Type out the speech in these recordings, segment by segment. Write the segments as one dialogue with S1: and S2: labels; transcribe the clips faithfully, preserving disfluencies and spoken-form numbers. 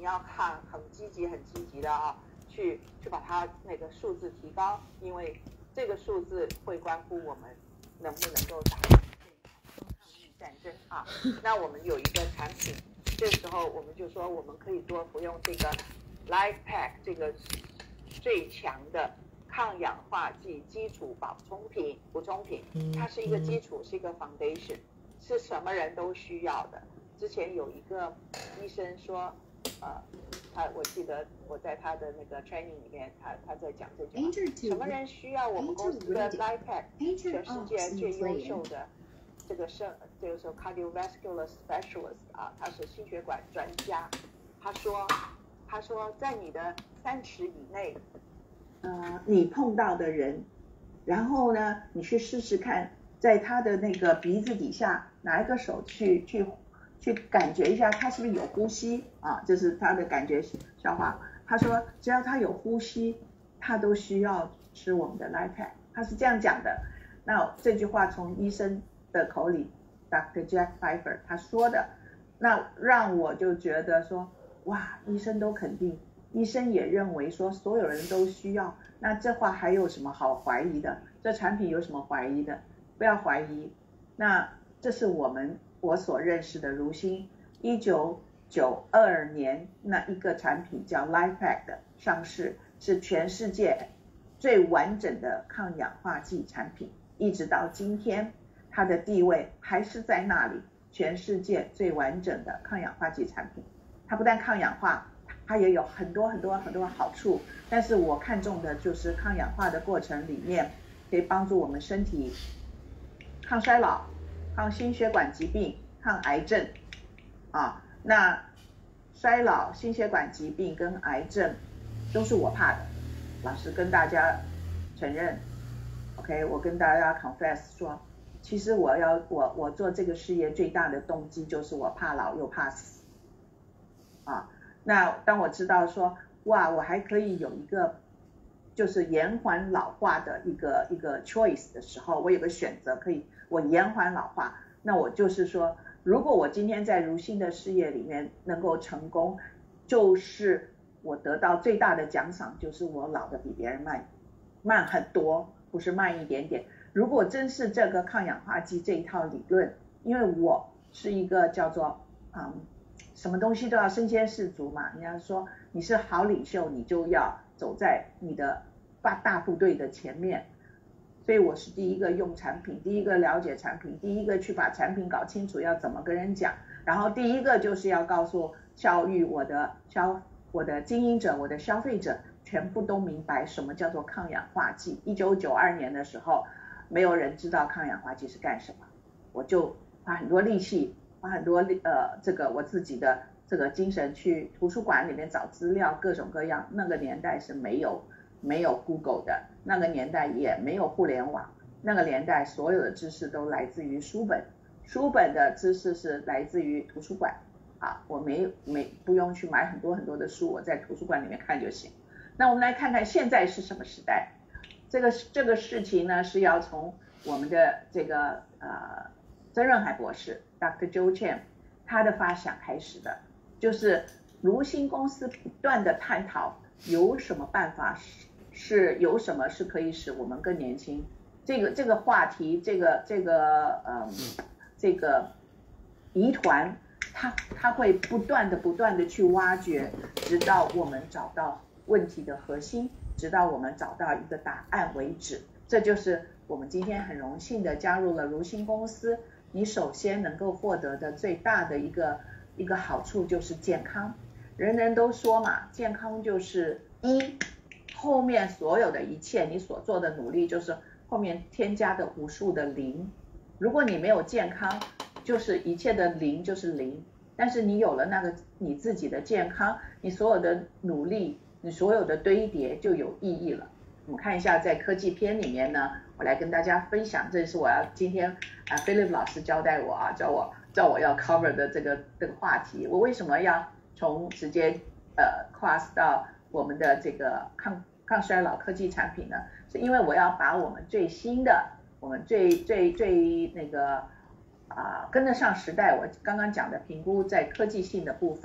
S1: 要看很积极很积极的啊，去去把它那个数字提高，因为这个数字会关乎我们能不能够打赢这场抗疫战争啊。那我们有一个产品，这时候我们就说我们可以多服用这个 Life Pack 这个最强的抗氧化剂基础补充品，补充品，它是一个基础，是一个 foundation， 是什么人都需要的。之前有一个医生说，呃，他我记得我在他的那个 training 里面，他他在讲这句话，什么人需要我们公司的 Life Pack， 全世界最优秀的这个生，这个时候 cardiovascular specialist 啊，他是心血管专家，他说，他说在你的三尺以内。呃，你碰到的人，然后呢，你去试试看，在他的那个鼻子底下拿一个手去去去感觉一下，他是不是有呼吸啊？这是他的感觉消化。他说，只要他有呼吸，他都需要吃我们的 Life Pack， 他是这样讲的。那这句话从医生的口里 ，Doctor Jack Pfeiffer 他说的，那让我就觉得说，哇，医生都肯定。医生也认为说所有人都需要，那这话还有什么好怀疑的？这产品有什么怀疑的？不要怀疑。那这是我们我所认识的如新一九九二年那一个产品叫 Life Pack 的上市，是全世界最完整的抗氧化剂产品，一直到今天它的地位还是在那里，全世界最完整的抗氧化剂产品。它不但抗氧化，它也有很多很多很多好处，但是我看重的就是抗氧化的过程里面可以帮助我们身体抗衰老、抗心血管疾病、抗癌症啊。那衰老、心血管疾病跟癌症都是我怕的，老实跟大家承认 ，OK， 我跟大家 confess 说，其实我要我我做这个事业最大的动机就是我怕老又怕死啊。那当我知道说，哇，我还可以有一个就是延缓老化的一个一个 choice 的时候，我有个选择可以我延缓老化，那我就是说，如果我今天在如新的事业里面能够成功，就是我得到最大的奖赏，就是我老的比别人慢慢很多，不是慢一点点。如果真是这个抗氧化剂这一套理论，因为我是一个叫做嗯。什么东西都要身先士卒嘛，人家说你是好领袖，你就要走在你的大大部队的前面，所以我是第一个用产品，第一个了解产品，第一个去把产品搞清楚要怎么跟人讲，然后第一个就是要告诉教育我的消我的经营者，我的消费者全部都明白什么叫做抗氧化剂。一九九二年的时候，没有人知道抗氧化剂是干什么，我就花很多力气。花很多呃这个我自己的这个精神去图书馆里面找资料，各种各样。那个年代是没有没有 Google 的，那个年代也没有互联网，那个年代所有的知识都来自于书本，书本的知识是来自于图书馆啊，我没没不用去买很多很多的书，我在图书馆里面看就行。那我们来看看现在是什么时代，这个这个事情呢是要从我们的这个呃曾润海博士 Doctor Joe Chen 他的发想开始的，就是如新公司不断的探讨有什么办法是是有什么是可以使我们更年轻，这个这个话题，这个这个嗯这个疑团，他他会不断的不断的去挖掘，直到我们找到问题的核心，直到我们找到一个答案为止。这就是我们今天很荣幸的加入了如新公司。你首先能够获得的最大的一个一个好处就是健康，人人都说嘛，健康就是一，后面所有的一切你所做的努力就是后面添加的无数的零，如果你没有健康，就是一切的零就是零，但是你有了那个你自己的健康，你所有的努力，你所有的堆叠就有意义了。我们看一下在科技篇里面呢，我来跟大家分享，这是我要今天啊 Philip 老师交代我啊，叫我叫我要 cover 的这个这个话题。我为什么要从直接呃 cross 到我们的这个抗抗衰老科技产品呢？是因为我要把我们最新的，我们最最最那个啊、呃、跟得上时代，我刚刚讲的评估在科技性的部分，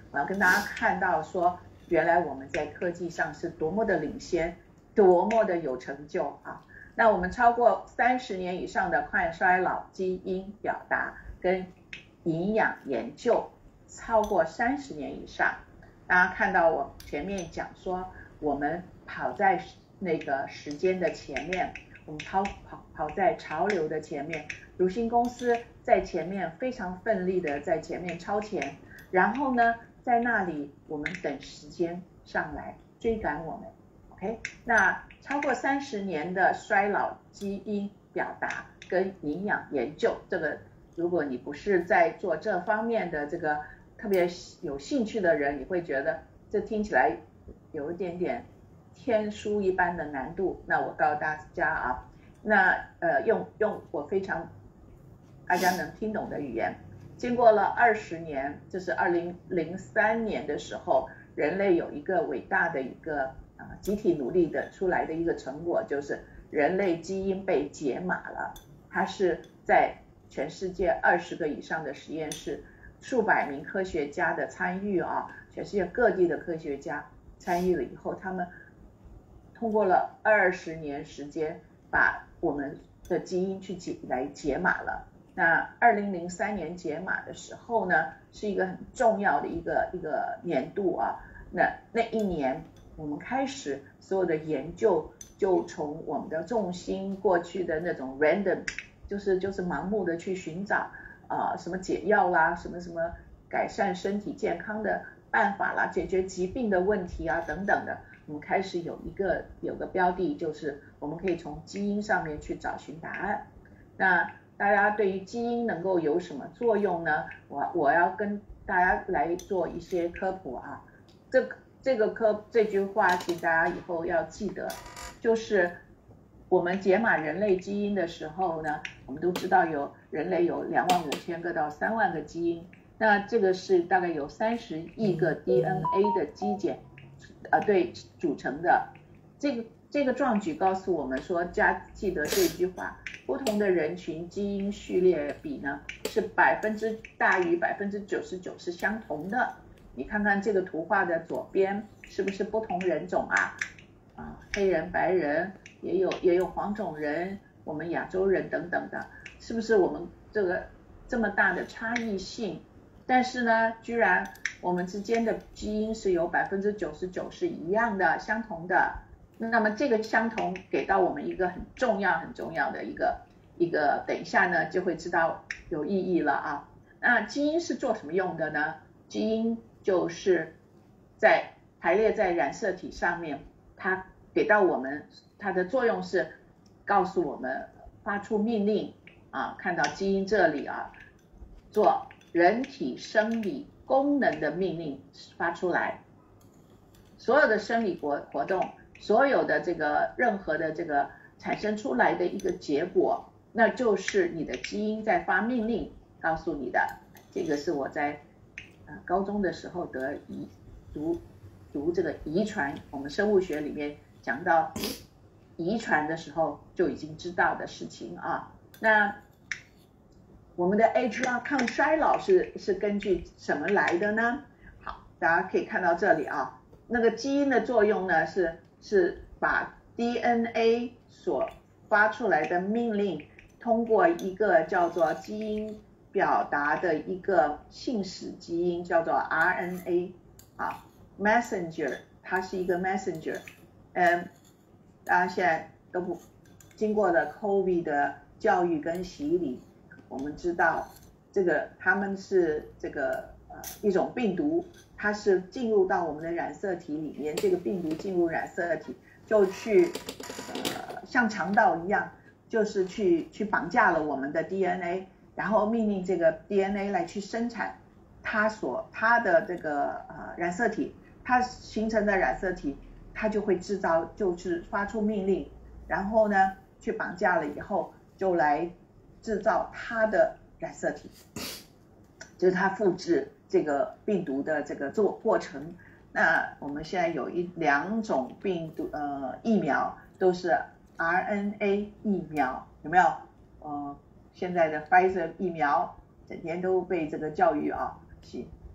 S1: 我要跟大家看到说，原来我们在科技上是多么的领先，多么的有成就啊！那我们超过三十年以上的抗衰老基因表达跟营养研究，超过三十年以上。大家看到我前面讲说，我们跑在那个时间的前面，我们跑跑跑在潮流的前面，如新公司在前面非常奋力的在前面超前，然后呢，在那里我们等时间上来追赶我们。OK， 那超过三十年的衰老基因表达跟营养研究，这个如果你不是在做这方面的这个特别有兴趣的人，你会觉得这听起来有一点点天书一般的难度。那我告诉大家啊，那呃用用我非常大家能听懂的语言，经过了二十年，这是二零零三年的时候，人类有一个伟大的一个啊，集体努力的出来的一个成果，就是人类基因被解码了。它是在全世界二十个以上的实验室，数百名科学家的参与啊，全世界各地的科学家参与了以后，他们通过了二十年时间，把我们的基因去解来解码了。那二零零三年解码的时候呢，是一个很重要的一个一个年度啊。那那一年，我们开始所有的研究就从我们的重心过去的那种 random， 就是就是盲目的去寻找啊、呃、什么解药啦，什么什么改善身体健康的办法啦，解决疾病的问题啊等等的，我们开始有一个有个标的，就是我们可以从基因上面去找寻答案。那大家对于基因能够有什么作用呢？我我要跟大家来做一些科普啊。这这个科这句话，请大家以后要记得，就是我们解码人类基因的时候呢，我们都知道有人类有两万五千个到三万个基因，那这个是大概有三十亿个 D N A 的基碱，呃，对组成的。这个这个壮举告诉我们说，加记得这句话，不同的人群基因序列比呢是百分之大于百分之九十九是相同的。你看看这个图画的左边是不是不同人种啊？啊，黑人、白人，也有也有黄种人，我们亚洲人等等的，是不是我们这个这么大的差异性？但是呢，居然我们之间的基因是有百分之九十九是一样的、相同的。那么这个相同给到我们一个很重要、很重要的一个一个，等一下呢就会知道有意义了啊。那基因是做什么用的呢？基因就是在排列在染色体上面，它给到我们，它的作用是告诉我们发出命令啊，看到基因这里啊，做人体生理功能的命令发出来，所有的生理活活动，所有的这个任何的这个产生出来的一个结果，那就是你的基因在发命令告诉你的。这个是我在高中的时候得遗读读这个遗传，我们生物学里面讲到遗传的时候就已经知道的事情啊。那我们的 H R 抗衰老是是根据什么来的呢？好，大家可以看到这里啊，那个基因的作用呢是是把 D N A 所发出来的命令，通过一个叫做基因表达的一个信使基因叫做 R N A 啊 messenger， 它是一个 messenger。嗯，大家现在都不经过了 COVID 的教育跟洗礼，我们知道这个他们是这个呃一种病毒，它是进入到我们的染色体里面，这个病毒进入染色体就去呃像强盗一样，就是去去绑架了我们的 D N A。然后命令这个 D N A 来去生产它所它的这个呃染色体，它形成的染色体，它就会制造，就是发出命令，然后呢去绑架了以后，就来制造它的染色体，就是它复制这个病毒的这个做过程。那我们现在有一两种病毒呃疫苗都是 R N A 疫苗，有没有？呃。现在的 Pfizer 疫苗整天都被这个教育啊，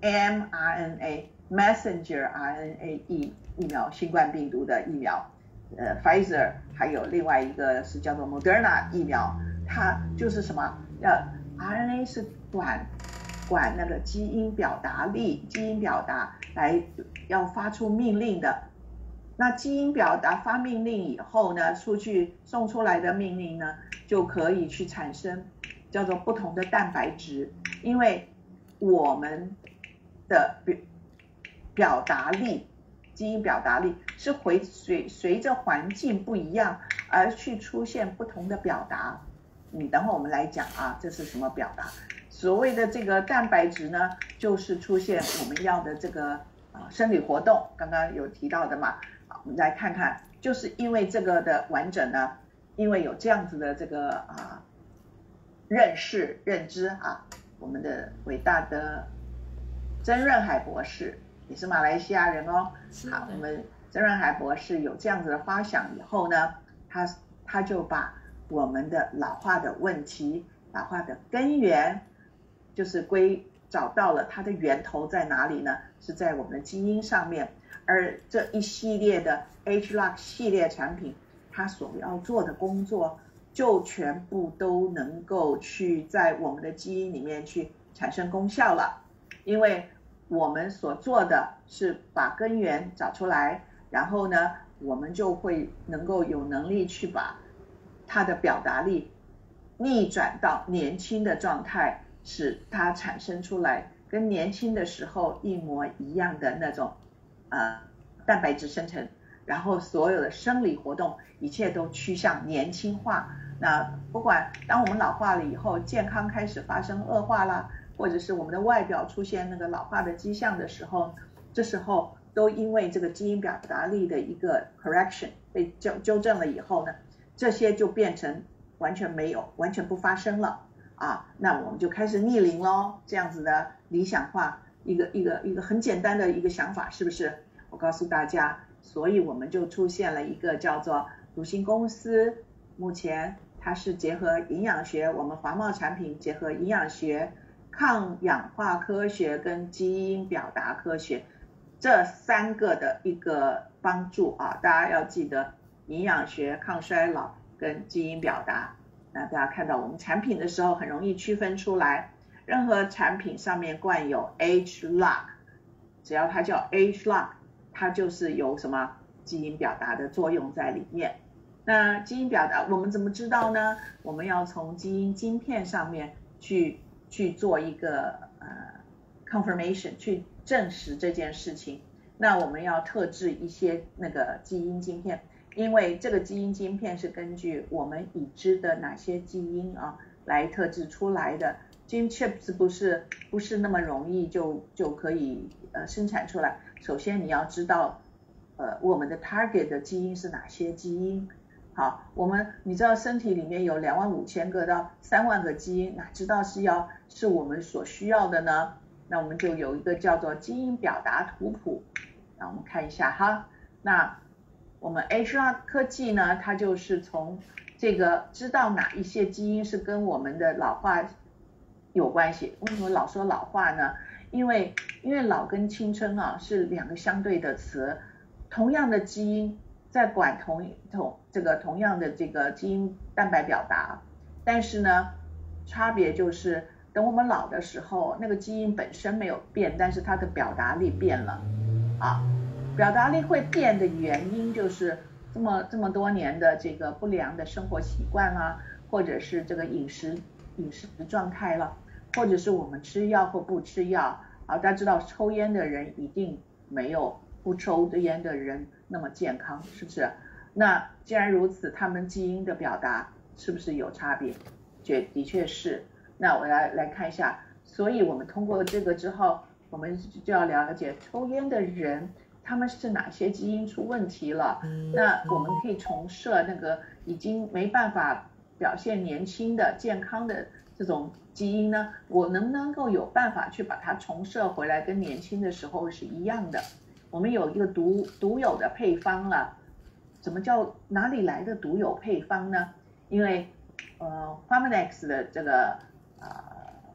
S2: mRNA messenger R N A 疫疫苗，新冠病毒的疫苗，呃 Pfizer 还有另外一个是叫做 Moderna 疫苗，它就是什么？要 R N A 是管管那个基因表达力，基因表达来要发出命令的。那基因表达发命令以后呢，出去送出来的命令呢，就可以去产生叫做不同的蛋白质，因为我们的表表达力，基因表达力是回随随着环境不一样而去出现不同的表达。嗯，等会我们来讲啊，这是什么表达？所谓的这个蛋白质呢，就是出现我们要的这个啊生理活动，刚刚有提到的嘛。我们来看看，就是因为这个的完整呢，因为有这样子的这个啊认识认知啊，我们的伟大的曾润海博士也是马来西亚人哦。好，我们曾润海博士有这样子的发想以后呢，他他就把我们的老化的问题，老化的根源，就是归找到了它的源头在哪里呢？是在我们的基因上面。而这一系列的 H L O C 系列产品，它所要做的工作，就全部都能够去在我们的基因里面去产生功效了。因为我们所做的是把根源找出来，然后呢，我们就会能够有能力去把它的表达力逆转到年轻的状态，使它产生出来跟年轻的时候一模一样的那种呃蛋白质生成，然后所有的生理活动一切都趋向年轻化。那不管当我们老化了以后，健康开始发生恶化啦，或者是我们的外表出现那个老化的迹象的时候，这时候都因为这个基因表达力的一个 correction 被纠纠正了以后呢，这些就变成完全没有，完全不发生了啊。那我们就开始逆龄咯，这样子的理想化一个一个一个很简单的一个想法，是不是？我告诉大家，所以我们就出现了一个叫做独行公司，目前它是结合营养学，我们华茂产品结合营养学、抗氧化科学跟基因表达科学这三个的一个帮助啊，大家要记得营养学、抗衰老跟基因表达。那大家看到我们产品的时候很容易区分出来，任何产品上面冠有 H L O C， 只要它叫 H L O C， 它就是有什么基因表达的作用在里面。那基因表达我们怎么知道呢？我们要从基因晶片上面去去做一个呃 confirmation， 去证实这件事情。那我们要特制一些那个基因晶片，因为这个基因晶片是根据我们已知的哪些基因啊来特制出来的。Gene chips 不是不是那么容易就就可以呃生产出来。首先你要知道呃我们的 target 的基因是哪些基因。好，我们你知道身体里面有两万五千个到三万个基因，哪知道是要是我们所需要的呢？那我们就有一个叫做基因表达图谱。那我们看一下哈，那我们 H L O C 科技呢，它就是从这个知道哪一些基因是跟我们的老化有关系。为什么老说老化呢？因为因为老跟青春啊是两个相对的词，同样的基因在管同同这个同样的这个基因蛋白表达，但是呢差别就是等我们老的时候，那个基因本身没有变，但是它的表达力变了啊。表达力会变的原因就是这么这么多年的这个不良的生活习惯啦，或者是这个饮食饮食状态了，或者是我们吃药或不吃药啊。大家知道抽烟的人一定没有不抽烟的人那么健康，是不是？那既然如此，他们基因的表达是不是有差别？确的确是。那我来来看一下，所以我们通过这个之后，我们就要了解抽烟的人他们是哪些基因出问题了。那我们可以重设那个已经没办法表现年轻的健康的这种基因呢，我能不能够有办法去把它重设回来，跟年轻的时候是一样的？我们有一个独独有的配方了。什么叫哪里来的独有配方呢？因为呃 Pharmanex 的这个呃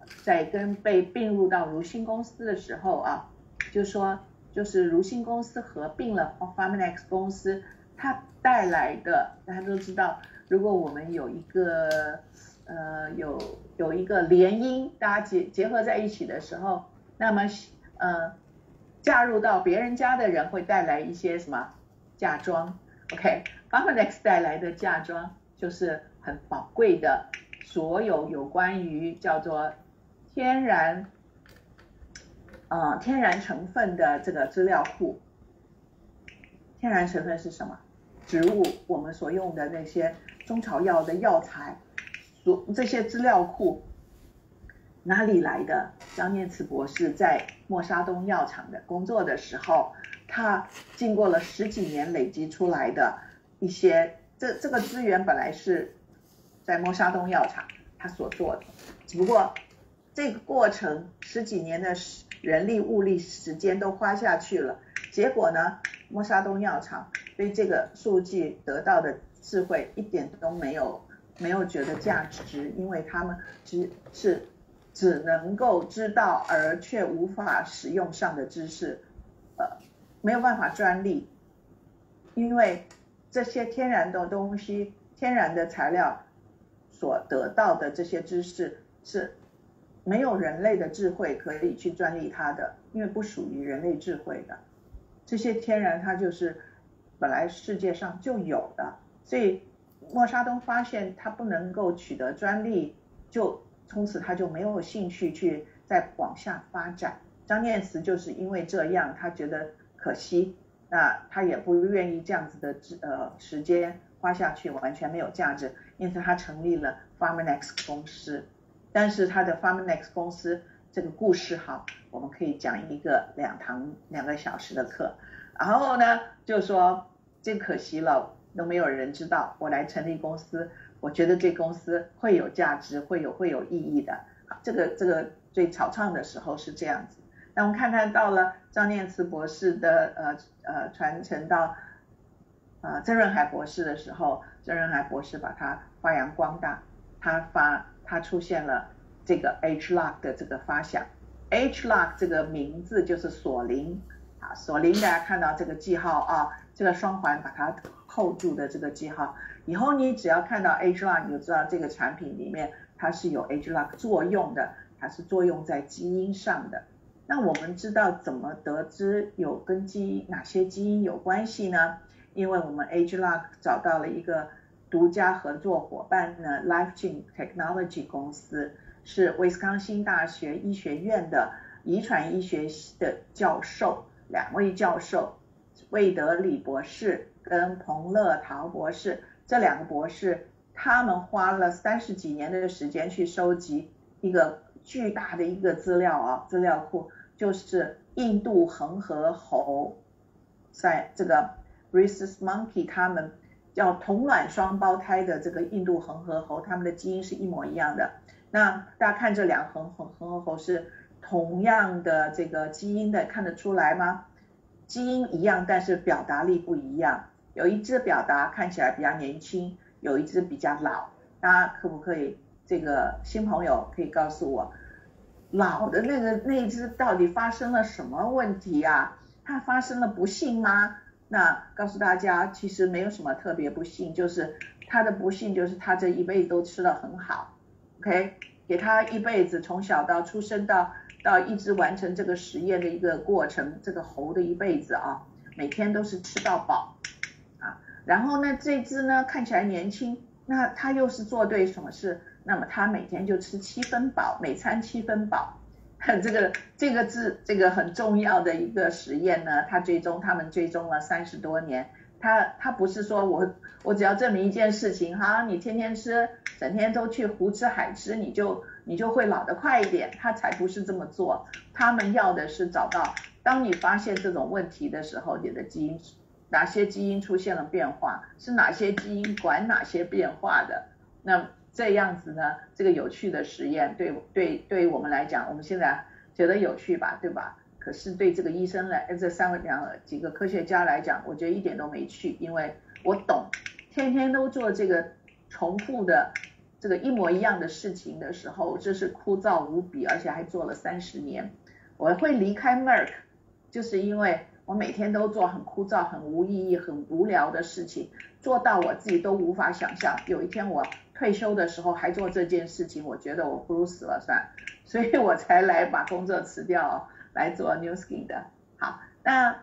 S2: 在跟被并入到如新公司的时候啊，就说就是如新公司合并了 Pharmanex 公司，它带来的大家都知道，如果我们有一个呃有有一个联姻，大家结结合在一起的时候，那么呃嫁入到别人家的人会带来一些什么嫁妆 ？OK， Pharmanex 带来的嫁妆就是很宝贵的，所有有关于叫做天然呃天然成分的这个资料库。天然成分是什么？植物我们所用的那些中草药的药材，所这些资料库哪里来的？张念慈博士在默沙东药厂的工作的时候，他经过了十几年累积出来的一些，这这个资源本来是在默沙东药厂他所做的，只不过这个过程十几年的人力物力时间都花下去了，结果呢，默沙东药厂对这个数据得到的智慧一点都没有没有觉得价值，因为他们只是只能够知道而却无法使用上的知识，呃，没有办法专利，因为这些天然的东西、天然的材料所得到的这些知识是没有人类的智慧可以去专利它的，因为不属于人类智慧的。这些天然它就是本来世界上就有的，所以默沙东发现它不能够取得专利，就从此他就没有兴趣去再往下发展。张念慈就是因为这样，他觉得可惜，那他也不愿意这样子的呃时间花下去，完全没有价值，因此他成立了 Pharmanex 公司。但是他的 Pharmanex 公司这个故事好，我们可以讲一个两堂两个小时的课。然后呢，就说真可惜了，都没有人知道我来成立公司，我觉得这公司会有价值，会有会有意义的。这个这个最草创的时候是这样子。那我们看看到了张念慈博士的呃呃传承到呃曾润海博士的时候，曾润海博士把它发扬光大，他发他出现了这个 H lock 的这个发想。H lock 这个名字就是锁灵啊，锁灵大家看到这个记号啊，这个双环把它扣住的这个记号，以后你只要看到 H lock 你就知道这个产品里面它是有 H lock 作用的，它是作用在基因上的。那我们知道怎么得知有跟基因哪些基因有关系呢？因为我们 H lock 找到了一个独家合作伙伴呢 LifeGene Technology 公司，是威斯康星大学医学院的遗传医学的教授，两位教授，魏德礼博士跟彭乐陶博士，这两个博士他们花了三十几年的时间去收集一个巨大的一个资料啊资料库，就是印度恒河猴在这个 Rhesus monkey 他们叫同卵双胞胎的这个印度恒河猴，他们的基因是一模一样的。那大家看这两恒恒恒河猴是同样的这个基因的，看得出来吗？基因一样，但是表达力不一样。有一只表达看起来比较年轻，有一只比较老。大家可不可以这个新朋友可以告诉我，老的那个那一只到底发生了什么问题啊？它发生了不幸吗？那告诉大家，其实没有什么特别不幸，就是他的不幸就是他这一辈子都吃得很好。OK， 给他一辈子从小到出生到到一直完成这个实验的一个过程，这个猴的一辈子啊，每天都是吃到饱啊。然后呢，这只呢看起来年轻，那他又是做对什么事？那么他每天就吃七分饱，每餐七分饱。这个这个是这个很重要的一个实验呢，他追踪他们追踪了三十多年。他他不是说我我只要证明一件事情哈，你天天吃，整天都去胡吃海吃，你就你就会老得快一点，他才不是这么做。他们要的是找到，当你发现这种问题的时候，你的基因哪些基因出现了变化，是哪些基因管哪些变化的。那这样子呢，这个有趣的实验对对对于我们来讲，我们现在觉得有趣吧，对吧？可是对这个医生来，这三位两几个科学家来讲，我觉得一点都没趣，因为我懂，天天都做这个重复的这个一模一样的事情的时候，这是枯燥无比，而且还做了三十年。我会离开 Merck， 就是因为我每天都做很枯燥、很无意义、很无聊的事情，做到我自己都无法想象。有一天我退休的时候还做这件事情，我觉得我不如死了算，所以我才来把工作辞掉，来做 Nu Skin 的。好，那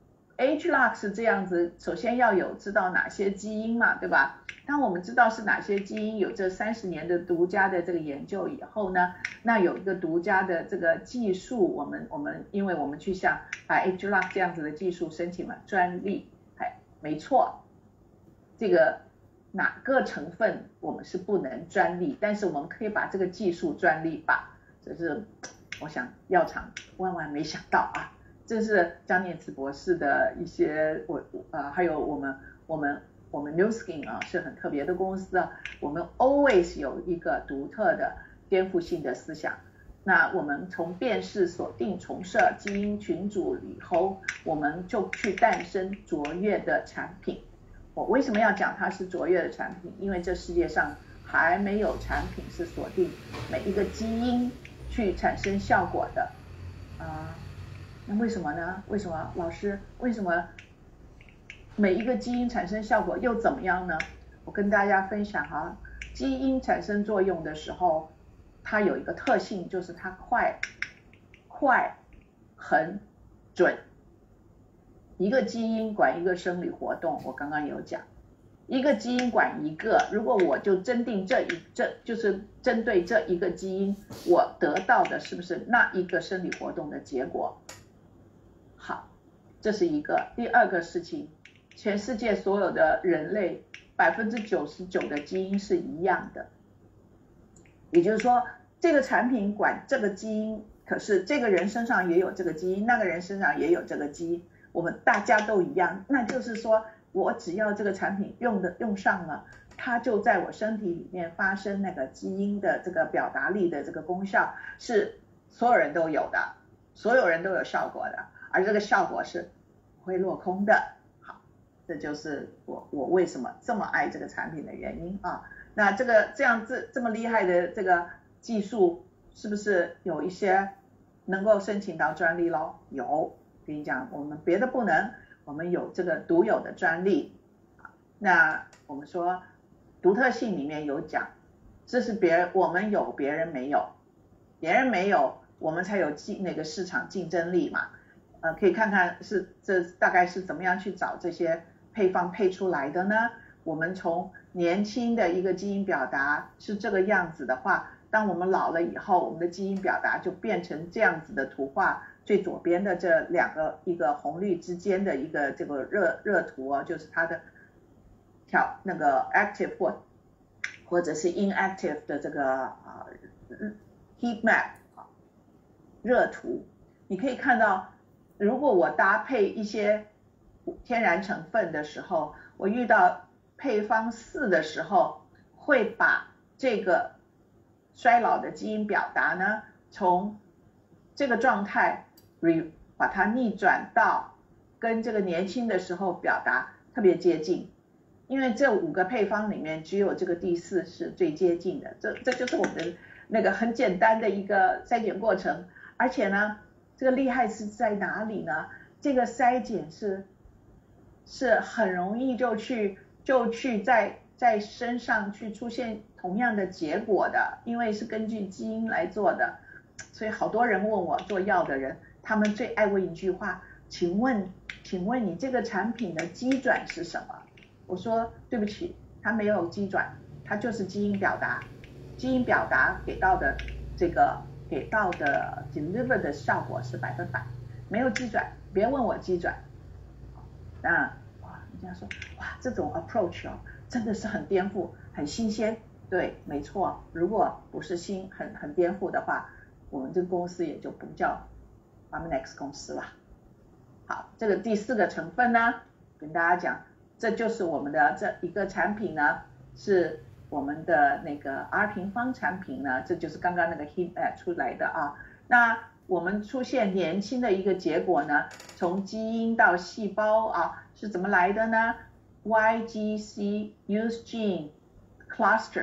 S2: ageLOC 是这样子，首先要有知道哪些基因嘛，对吧？当我们知道是哪些基因，有这三十年的独家的这个研究以后呢，那有一个独家的这个技术，我们我们因为我们去向把 ageLOC 这样子的技术申请了专利，哎，没错，这个哪个成分我们是不能专利，但是我们可以把这个技术专利化，这是我想药厂万万没想到啊。这是张念慈博士的一些我呃还有我们我们我们 Nu Skin 啊是很特别的公司啊，我们 always 有一个独特的颠覆性的思想。那我们从辨识、锁定、重设基因群组以后，我们就去诞生卓越的产品。我为什么要讲它是卓越的产品？因为这世界上还没有产品是锁定每一个基因去产生效果的啊。那为什么呢？为什么老师？为什么每一个基因产生效果又怎么样呢？我跟大家分享哈，基因产生作用的时候，它有一个特性，就是它快、快、很准。一个基因管一个生理活动，我刚刚有讲，一个基因管一个，如果我就针定这一这就是针对这一个基因，我得到的是不是那一个生理活动的结果？好，这是一个。第二个事情，全世界所有的人类百分之九十九的基因是一样的，也就是说，这个产品管这个基因，可是这个人身上也有这个基因，那个人身上也有这个基因，我们大家都一样。那就是说，我只要这个产品用的用上了，它就在我身体里面发生那个基因的这个表达力的这个功效，是所有人都有的，所有人都有效果的。而这个效果是不会落空的。好，这就是我我为什么这么爱这个产品的原因啊。那这个这样子这么厉害的这个技术，是不是有一些能够申请到专利咯？有，跟你讲，我们别的不能，我们有这个独有的专利。那我们说独特性里面有讲，这是别人我们有别人没有，别人没有，我们才有竞那个市场竞争力嘛。呃，可以看看是这大概是怎么样去找这些配方配出来的呢？我们从年轻的一个基因表达是这个样子的话，当我们老了以后，我们的基因表达就变成这样子的图画。最左边的这两个一个红绿之间的一个这个热热图哦，就是它的条那个 active 或或者是 inactive 的这个啊、呃、heat map 啊热图，你可以看到。如果我搭配一些天然成分的时候，我遇到配方四的时候，会把这个衰老的基因表达呢，从这个状态把它逆转到跟这个年轻的时候表达特别接近。因为这五个配方里面只有这个第四是最接近的，这这就是我们的那个很简单的一个筛检过程。而且呢，这个厉害是在哪里呢？这个筛检是是很容易就去就去在在身上去出现同样的结果的，因为是根据基因来做的。所以好多人问我做药的人，他们最爱问一句话，请问请问你这个产品的机转是什么？我说对不起，它没有机转，它就是基因表达，基因表达给到的这个给到的 deliver 的效果是百分百，没有机转，别问我机转。那哇，人家说哇，这种 approach 哦，真的是很颠覆，很新鲜。对，没错，如果不是新很很颠覆的话，我们这个公司也就不叫 Pharmanex 公司了。好，这个第四个成分呢，跟大家讲，这就是我们的这一个产品呢，是我们的那个 R 平方产品呢，这就是刚刚那个 heat map 出来的啊。那我们出现年轻的一个结果呢，从基因到细胞啊，是怎么来的呢？ Y G C use gene cluster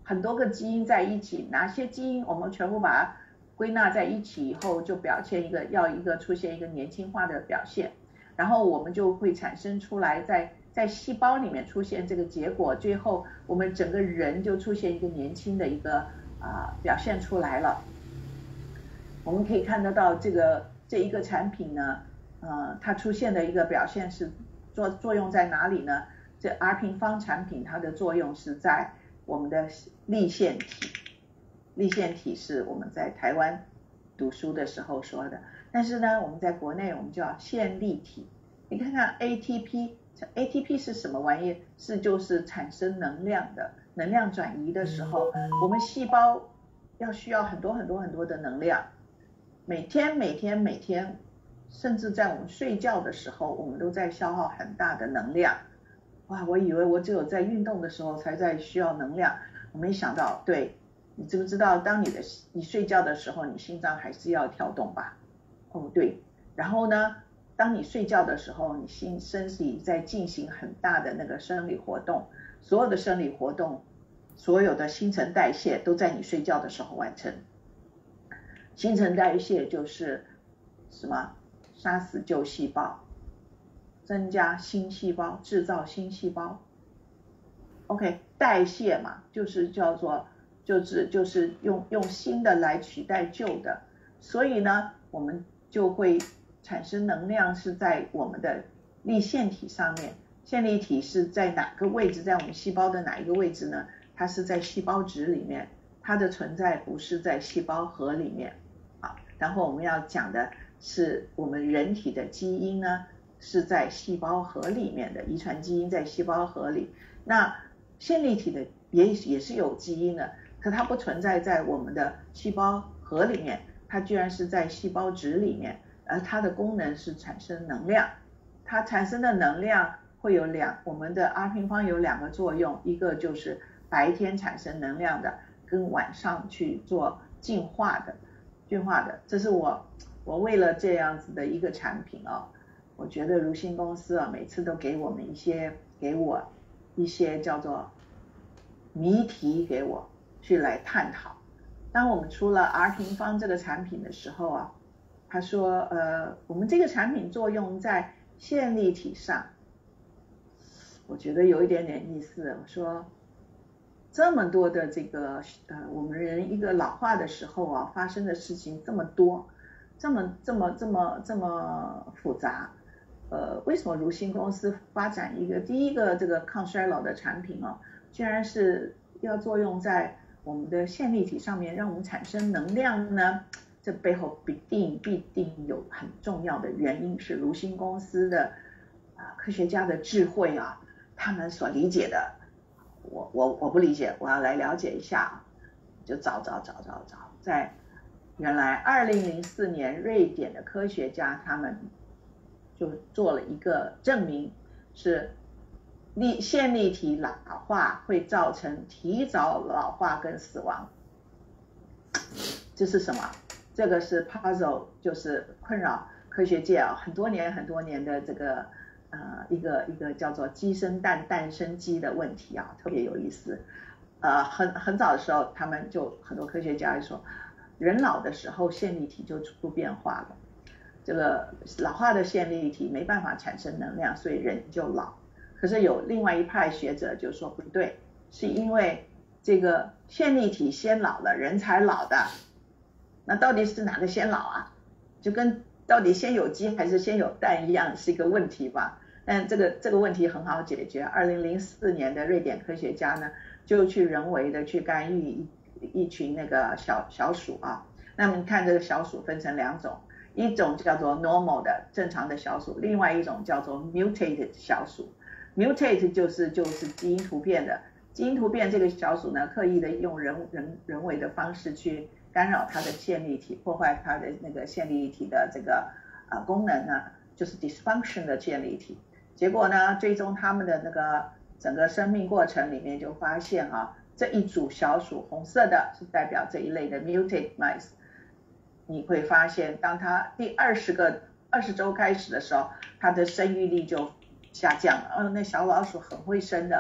S2: 很多个基因在一起，哪些基因我们全部把它归纳在一起以后，就表现一个要一个出现一个年轻化的表现，然后我们就会产生出来在在细胞里面出现这个结果，最后我们整个人就出现一个年轻的一个啊、呃、表现出来了。我们可以看得到这个这一个产品呢，呃，它出现的一个表现是作作用在哪里呢？这 R 平方产品它的作用是在我们的粒线体，粒线体是我们在台湾读书的时候说的，但是呢，我们在国内我们叫线粒体。你看看 A T P。A T P 是什么玩意？是就是产生能量的，能量转移的时候，我们细胞要需要很多很多很多的能量，每天每天每天，甚至在我们睡觉的时候，我们都在消耗很大的能量。哇，我以为我只有在运动的时候才在需要能量，我没想到，对，你知不知道，当你的你睡觉的时候，你心脏还是要跳动吧？哦，对，然后呢？当你睡觉的时候，你心身体在进行很大的那个生理活动，所有的生理活动，所有的新陈代谢都在你睡觉的时候完成。新陈代谢就是什么？杀死旧细胞，增加新细胞，制造新细胞。OK， 代谢嘛，就是叫做就是就是用用新的来取代旧的，所以呢，我们就会产生能量是在我们的粒线体上面，线粒体是在哪个位置？在我们细胞的哪一个位置呢？它是在细胞质里面，它的存在不是在细胞核里面啊。然后我们要讲的是我们人体的基因呢是在细胞核里面的，遗传基因在细胞核里。那线粒体的也也是有基因的，可它不存在在我们的细胞核里面，它居然是在细胞质里面。而它的功能是产生能量，它产生的能量会有两，我们的 R 平方有两个作用，一个就是白天产生能量的，跟晚上去做净化的，净化的，这是我我为了这样子的一个产品啊，我觉得如新公司啊，每次都给我们一些给我一些叫做谜题给我去来探讨。当我们出了 R 平方这个产品的时候啊。他说呃我们这个产品作用在线粒体上，我觉得有一点点意思。我说这么多的这个呃我们人一个老化的时候啊发生的事情这么多，这么这么这么这么复杂，呃为什么如新公司发展一个第一个这个抗衰老的产品啊，居然是要作用在我们的线粒体上面，让我们产生能量呢？这背后必定必定有很重要的原因，是如新公司的啊科学家的智慧啊，他们所理解的，我我我不理解，我要来了解一下，就找找找找找，在原来二零零四年，瑞典的科学家他们就做了一个证明，是粒线粒体老化会造成提早老化跟死亡。这是什么？这个是 puzzle， 就是困扰科学界啊很多年很多年的这个呃一个一个叫做鸡生蛋蛋生鸡的问题啊，特别有意思。呃很很早的时候，他们就很多科学家就说，人老的时候线粒体就出变化了，这个老化的线粒体没办法产生能量，所以人就老。可是有另外一派学者就说不对，是因为这个线粒体先老了，人才老的。那到底是哪个先老啊？就跟到底先有鸡还是先有蛋一样，是一个问题吧。但这个这个问题很好解决。二零零四年的瑞典科学家呢，就去人为的去干预一一群那个小小鼠啊。那么你看这个小鼠分成两种，一种叫做 normal 的正常的小鼠，另外一种叫做 mutated 小鼠。mutate 就是就是基因突变的，基因突变这个小鼠呢，刻意的用人人人为的方式去干扰它的线粒体，破坏它的那个线粒体的这个呃功能呢，就是 dysfunction 的线粒体。结果呢，最终他们的那个整个生命过程里面就发现啊，这一组小鼠红色的是代表这一类的 mutate mice。你会发现，当它第二十个二十周开始的时候，它的生育力就下降了。哦，那小老鼠很会生的，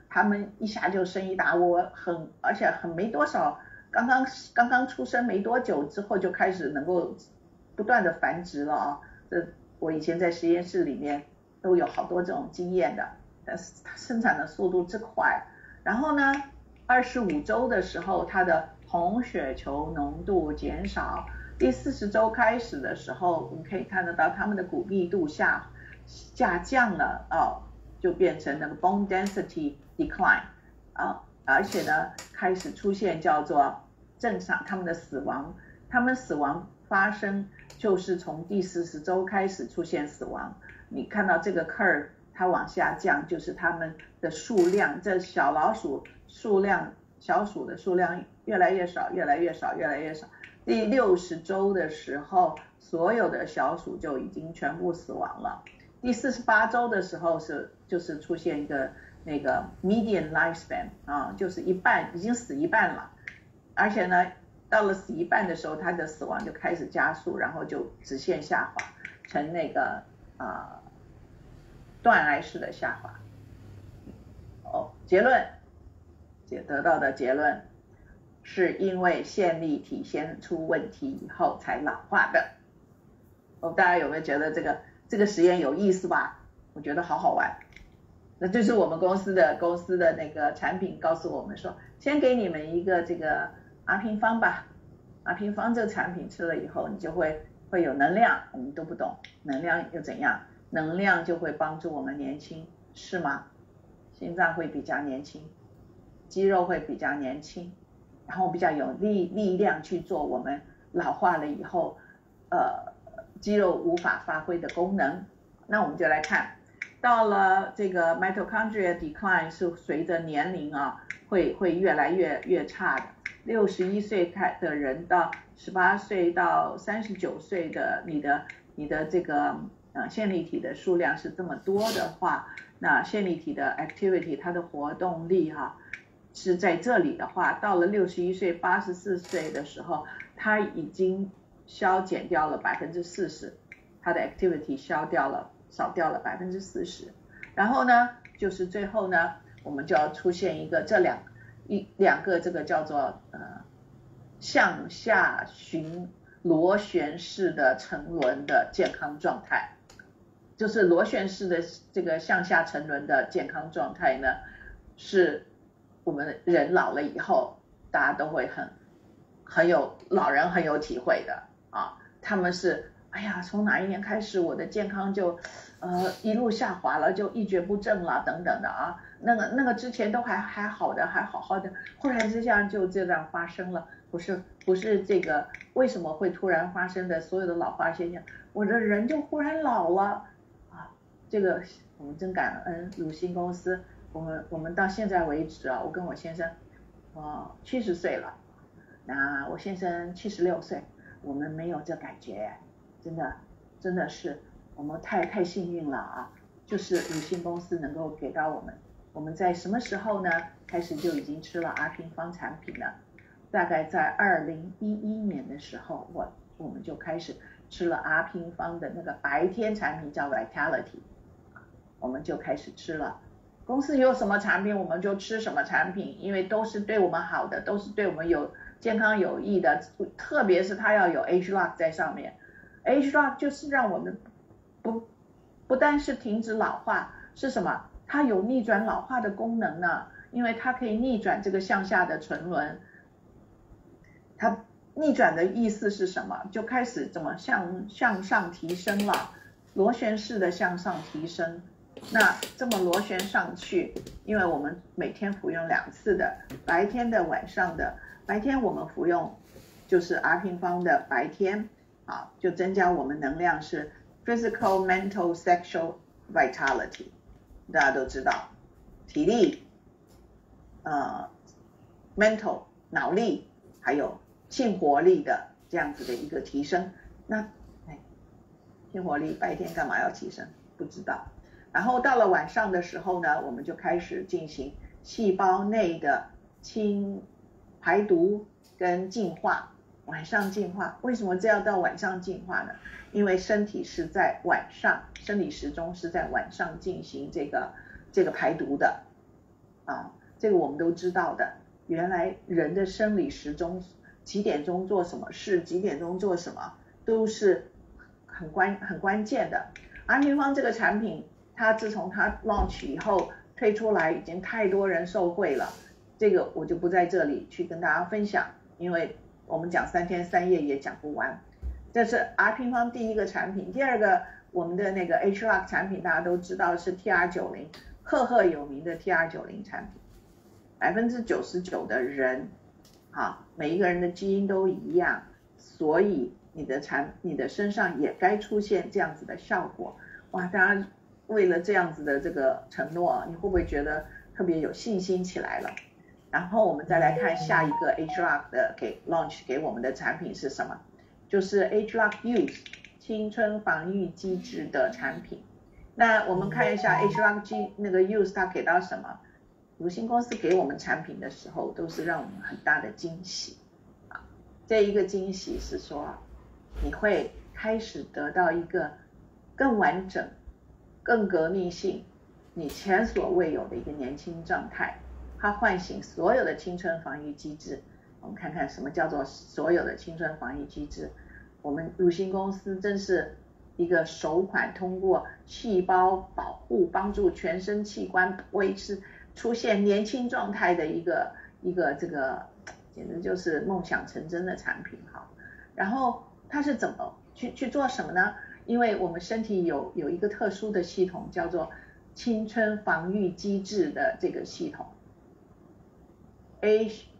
S2: 他们一下就生一大窝，很而且很没多少，刚刚刚刚出生没多久之后就开始能够不断的繁殖了啊！这我以前在实验室里面都有好多这种经验的，但是它生产的速度之快。然后呢，二十五周的时候，它的红血球浓度减少，第四十周开始的时候，我们可以看得到它们的骨密度下下降了哦，就变成那个 bone density decline 啊，而且呢，开始出现叫做正常他们的死亡，他们死亡发生就是从第四十周开始出现死亡。你看到这个 curve 它往下降，就是它们的数量，这小老鼠数量，小鼠的数量越来越少，越来越少，越来越少。第六十周的时候，所有的小鼠就已经全部死亡了。第四十八周的时候是就是出现一个那个 median lifespan 啊，就是一半已经死一半了，而且呢，到了死一半的时候，它的死亡就开始加速，然后就直线下滑，成那个啊、呃、断崖式的下滑。哦，结论，得到的结论是因为线粒体先出问题以后才老化的。哦，大家有没有觉得这个这个实验有意思吧？我觉得好好玩。那就是我们公司的公司的那个产品告诉我们说，先给你们一个这个 R 平方吧 ，R 平方这个产品吃了以后，你就会会有能量。我们都不懂能量又怎样，能量就会帮助我们年轻，是吗？心脏会比较年轻，肌肉会比较年轻，然后比较有力力量去做我们老化了以后，呃，肌肉无法发挥的功能。那我们就来看，到了这个 mitochondria decline 是随着年龄啊，会会越来越越差的。六十一岁开的人到十八岁到三十九岁的，你的你的这个呃线粒体的数量是这么多的话，那线粒体的 activity 它的活动力哈、啊、是在这里的话，到了六十一岁八十四岁的时候，它已经消减掉了百分之四十，它的 activity 消掉了少掉了百分之四十。然后呢，就是最后呢，我们就要出现一个这两一两个这个叫做呃向下循螺旋式的沉沦的健康状态。就是螺旋式的这个向下沉沦的健康状态呢，是我们人老了以后，大家都会很很有老人很有体会的啊。他们是哎呀，从哪一年开始我的健康就呃一路下滑了，就一蹶不振了等等的啊。那个那个之前都还还好的，还好好的，忽然之间就这样发生了，不是不是这个为什么会突然发生的所有的老化现象，我的人就忽然老了。这个我们真感恩鲁信公司，我们我们到现在为止啊，我跟我先生，哦七十岁了，那我先生七十六岁，我们没有这感觉，真的真的是我们太太幸运了啊！就是鲁信公司能够给到我们，我们在什么时候呢？开始就已经吃了 R 平方产品了，大概在二零一一年的时候，我我们就开始吃了 R 平方的那个白天产品叫 Vitality。我们就开始吃了，公司有什么产品我们就吃什么产品，因为都是对我们好的，都是对我们有健康有益的，特别是它要有 Age Lock 在上面。Age Lock 就是让我们不不单是停止老化，是什么？它有逆转老化的功能呢，因为它可以逆转这个向下的沉沦。它逆转的意思是什么？就开始怎么向向上提升了，螺旋式的向上提升。那这么螺旋上去，因为我们每天服用两次的，白天的晚上的，白天我们服用就是 R 平方的白天啊，就增加我们能量是 physical mental sexual vitality， 大家都知道体力呃 mental 脑力还有性活力的这样子的一个提升。那哎，性活力白天干嘛要提升？不知道。然后到了晚上的时候呢，我们就开始进行细胞内的清排毒跟净化，晚上净化。为什么这要到晚上净化呢？因为身体是在晚上，生理时钟是在晚上进行这个这个排毒的啊，这个我们都知道的。原来人的生理时钟几点钟做什么事，几点钟做什么，都是很关很关键的。R平方这个产品，它自从它 launch 以后推出来，已经太多人受惠了，这个我就不在这里去跟大家分享，因为我们讲三天三夜也讲不完。这是 R 平方第一个产品。第二个，我们的那个 H R O C 产品大家都知道是 T R 九十， 赫赫有名的 T R 九十 产品，百分之九十九的人啊，每一个人的基因都一样，所以你的产你的身上也该出现这样子的效果。哇，大家为了这样子的这个承诺，你会不会觉得特别有信心起来了？然后我们再来看下一个 H R O C 的给 launch 给我们的产品是什么，就是 H R O C Use 青春防御机制的产品。那我们看一下 H R O C 那个 Use 它给到什么？如新公司给我们产品的时候，都是让我们很大的惊喜啊。这一个惊喜是说，你会开始得到一个更完整、更革命性、你前所未有的一个年轻状态。它唤醒所有的青春防御机制。我们看看什么叫做所有的青春防御机制。我们如新公司真是一个首款通过细胞保护帮助全身器官维持出现年轻状态的一个一个这个简直就是梦想成真的产品哈。然后它是怎么去去做什么呢？因为我们身体有有一个特殊的系统叫做青春防御机制的这个系统 H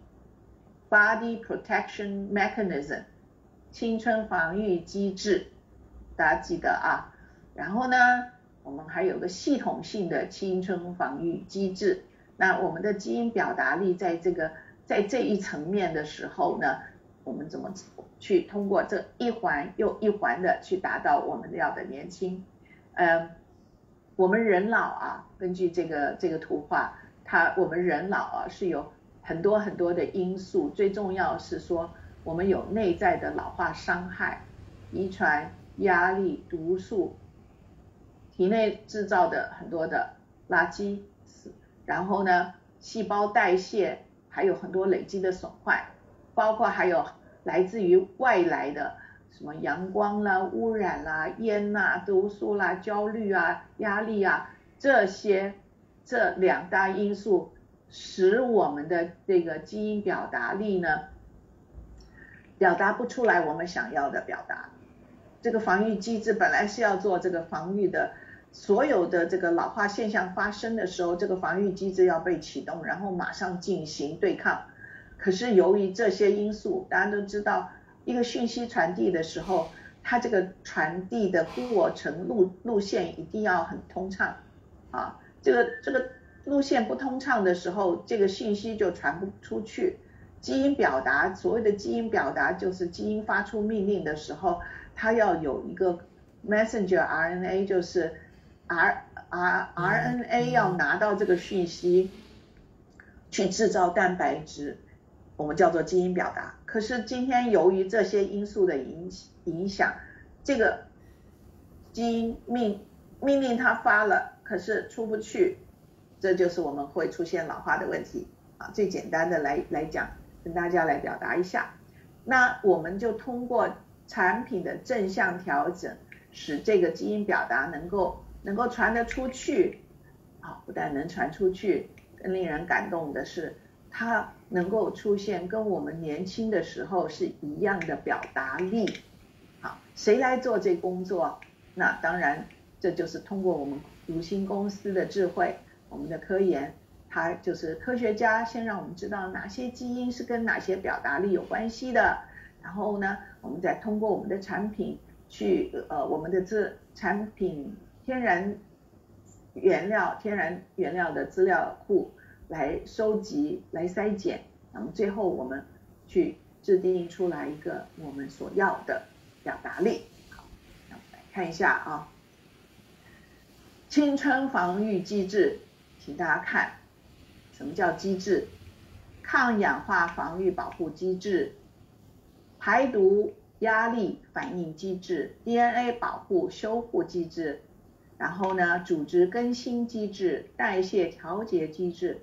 S2: Body Protection Mechanism 青春防御机制，大家记得啊。然后呢，我们还有个系统性的青春防御机制。那我们的基因表达力在这个在这一层面的时候呢，我们怎么去通过这一环又一环的去达到我们要的年轻？呃，我们人老啊，根据这个这个图画，它我们人老啊是有很多很多的因素，最重要是说我们有内在的老化伤害、遗传、压力、毒素、体内制造的很多的垃圾，然后呢，细胞代谢还有很多累积的损坏，包括还有来自于外来的什么阳光啦、污染啦、烟啦、毒素啦、焦虑啊、压力啊，这些这两大因素使我们的这个基因表达力呢表达不出来我们想要的表达。这个防御机制本来是要做这个防御的，所有的这个老化现象发生的时候，这个防御机制要被启动，然后马上进行对抗。可是由于这些因素，大家都知道一个讯息传递的时候，它这个传递的过程路路线一定要很通畅啊，这个这个路线不通畅的时候，这个信息就传不出去。基因表达，所谓的基因表达就是基因发出命令的时候，它要有一个 messenger R N A， 就是 R R R N A 要拿到这个讯息去制造蛋白质，我们叫做基因表达。可是今天由于这些因素的影影响，这个基因命命令它发了，可是出不去，这就是我们会出现老化的问题啊。最简单的来来讲，跟大家来表达一下。那我们就通过产品的正向调整，使这个基因表达能够能够传得出去啊，不但能传出去，更令人感动的是，它能够出现跟我们年轻的时候是一样的表达力。好，谁来做这工作？那当然，这就是通过我们如新公司的智慧，我们的科研，它就是科学家先让我们知道哪些基因是跟哪些表达力有关系的，然后呢，我们再通过我们的产品去呃我们的这产品天然原料天然原料的资料库来收集来筛检，那么最后我们去制定出来一个我们所要的表达力。好，那我们来看一下啊，青春防御机制，请大家看什么叫机制？抗氧化防御保护机制、排毒压力反应机制、D N A 保护修护机制，然后呢，组织更新机制、代谢调节机制、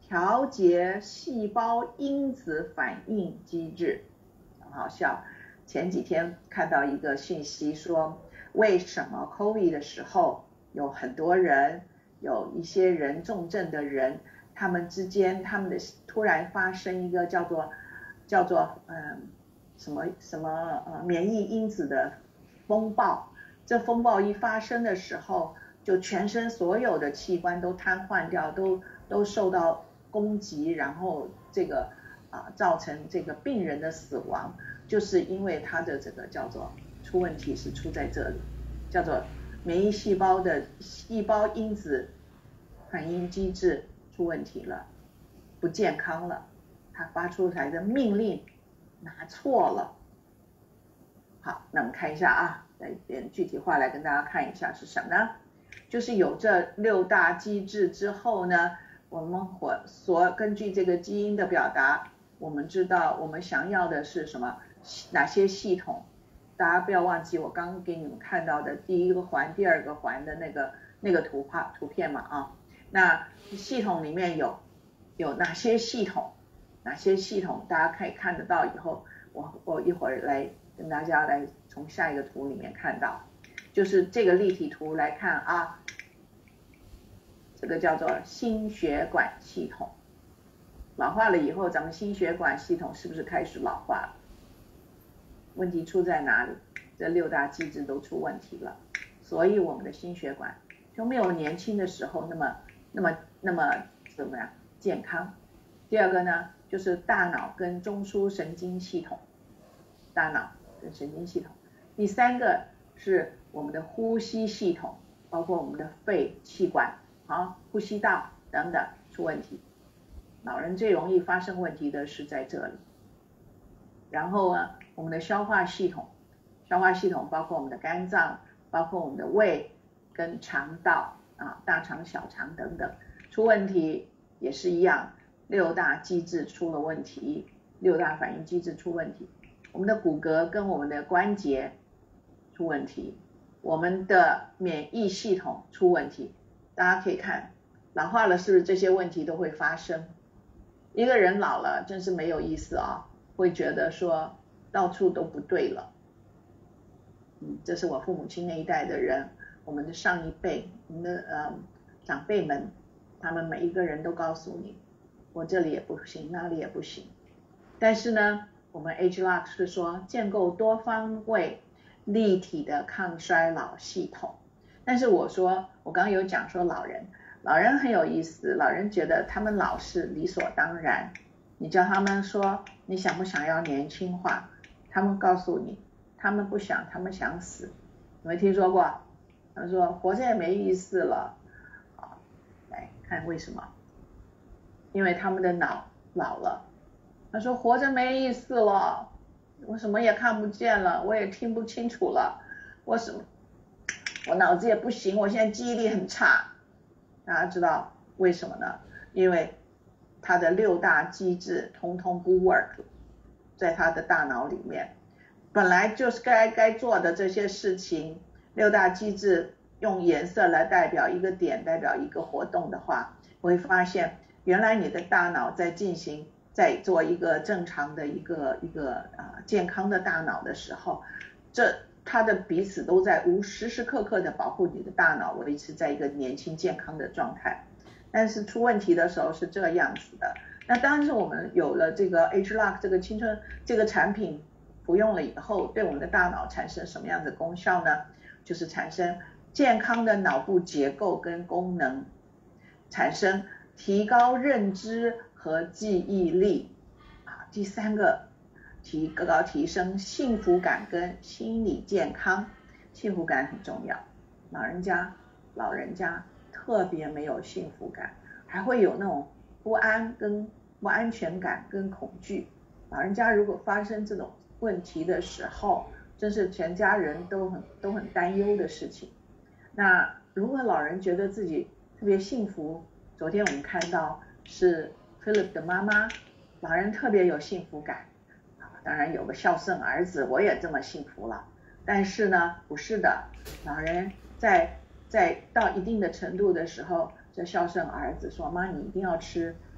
S2: 调节细胞因子反应机制，很好笑。前几天看到一个讯息说，为什么 COVID 的时候有很多人，有一些人重症的人，他们之间他们的突然发生一个叫做叫做嗯什么什么呃免疫因子的风暴，这风暴一发生的时候，就全身所有的器官都瘫痪掉，都都受到攻击，然后这个啊、呃、造成这个病人的死亡，就是因为他的这个叫做出问题是出在这里，叫做免疫细胞的细胞因子反应机制出问题了，不健康了，他发出来的命令拿错了。好，那我们看一下啊，来点具体化来跟大家看一下是什么呢？就是有这六大机制之后呢，我们所根据这个基因的表达，我们知道我们想要的是什么，哪些系统。大家不要忘记我刚刚给你们看到的第一个环、第二个环的那个那个图画图片嘛啊。那系统里面有有哪些系统？哪些系统大家可以看得到？以后我我一会儿来跟大家来从下一个图里面看到，就是这个立体图来看啊，这个叫做心血管系统。老化了以后，咱们心血管系统是不是开始老化了？问题出在哪里？这六大机制都出问题了，所以我们的心血管就没有年轻的时候那么那么那么怎么样健康。第二个呢，就是大脑跟中枢神经系统，大脑跟神经系统。第三个是我们的呼吸系统，包括我们的肺、气管、啊呼吸道等等出问题。老人最容易发生问题的是在这里。然后呢，我们的消化系统，消化系统包括我们的肝脏，包括我们的胃跟肠道啊，大肠、小肠等等出问题也是一样，六大机制出了问题，六大反应机制出问题。我们的骨骼跟我们的关节出问题，我们的免疫系统出问题。大家可以看，老化了是不是这些问题都会发生？一个人老了真是没有意思啊，会觉得说到处都不对了。嗯，这是我父母亲那一代的人，我们的上一辈，我们的呃长辈们，他们每一个人都告诉你，我这里也不行，那里也不行。但是呢，我们 Agelock 是说建构多方位立体的抗衰老系统。但是我说，我刚刚有讲说老人，老人很有意思，老人觉得他们老是理所当然。你叫他们说你想不想要年轻化，他们告诉你他们不想，他们想死。有没有听说过？他们说活着也没意思了。好，来看为什么？因为他们的脑老了。他说活着没意思了，我什么也看不见了，我也听不清楚了，我什么我脑子也不行，我现在记忆力很差。大家知道为什么呢？因为他的六大机制通通不 work， 在他的大脑里面，本来就是该该做的这些事情，六大机制用颜色来代表一个点，代表一个活动的话，我会发现原来你的大脑在进行，在做一个正常的一个一个啊、呃、健康的大脑的时候，这它的彼此都在无时时刻刻的保护你的大脑维持在一个年轻健康的状态。但是出问题的时候是这样子的。那当然是我们有了这个 Agelock 这个青春这个产品服用了以后，对我们的大脑产生什么样的功效呢？就是产生健康的脑部结构跟功能，产生提高认知和记忆力啊。第三个，提高提升幸福感跟心理健康。幸福感很重要，老人家老人家特别没有幸福感，还会有那种不安跟不安全感跟恐惧。老人家如果发生这种问题的时候，真是全家人都很都很担忧的事情。那如果老人觉得自己特别幸福，昨天我们看到是 Philip 的妈妈，老人特别有幸福感，当然有个孝顺儿子，我也这么幸福了。但是呢，不是的，老人在在到一定的程度的时候，这孝顺儿子说，妈你一定要吃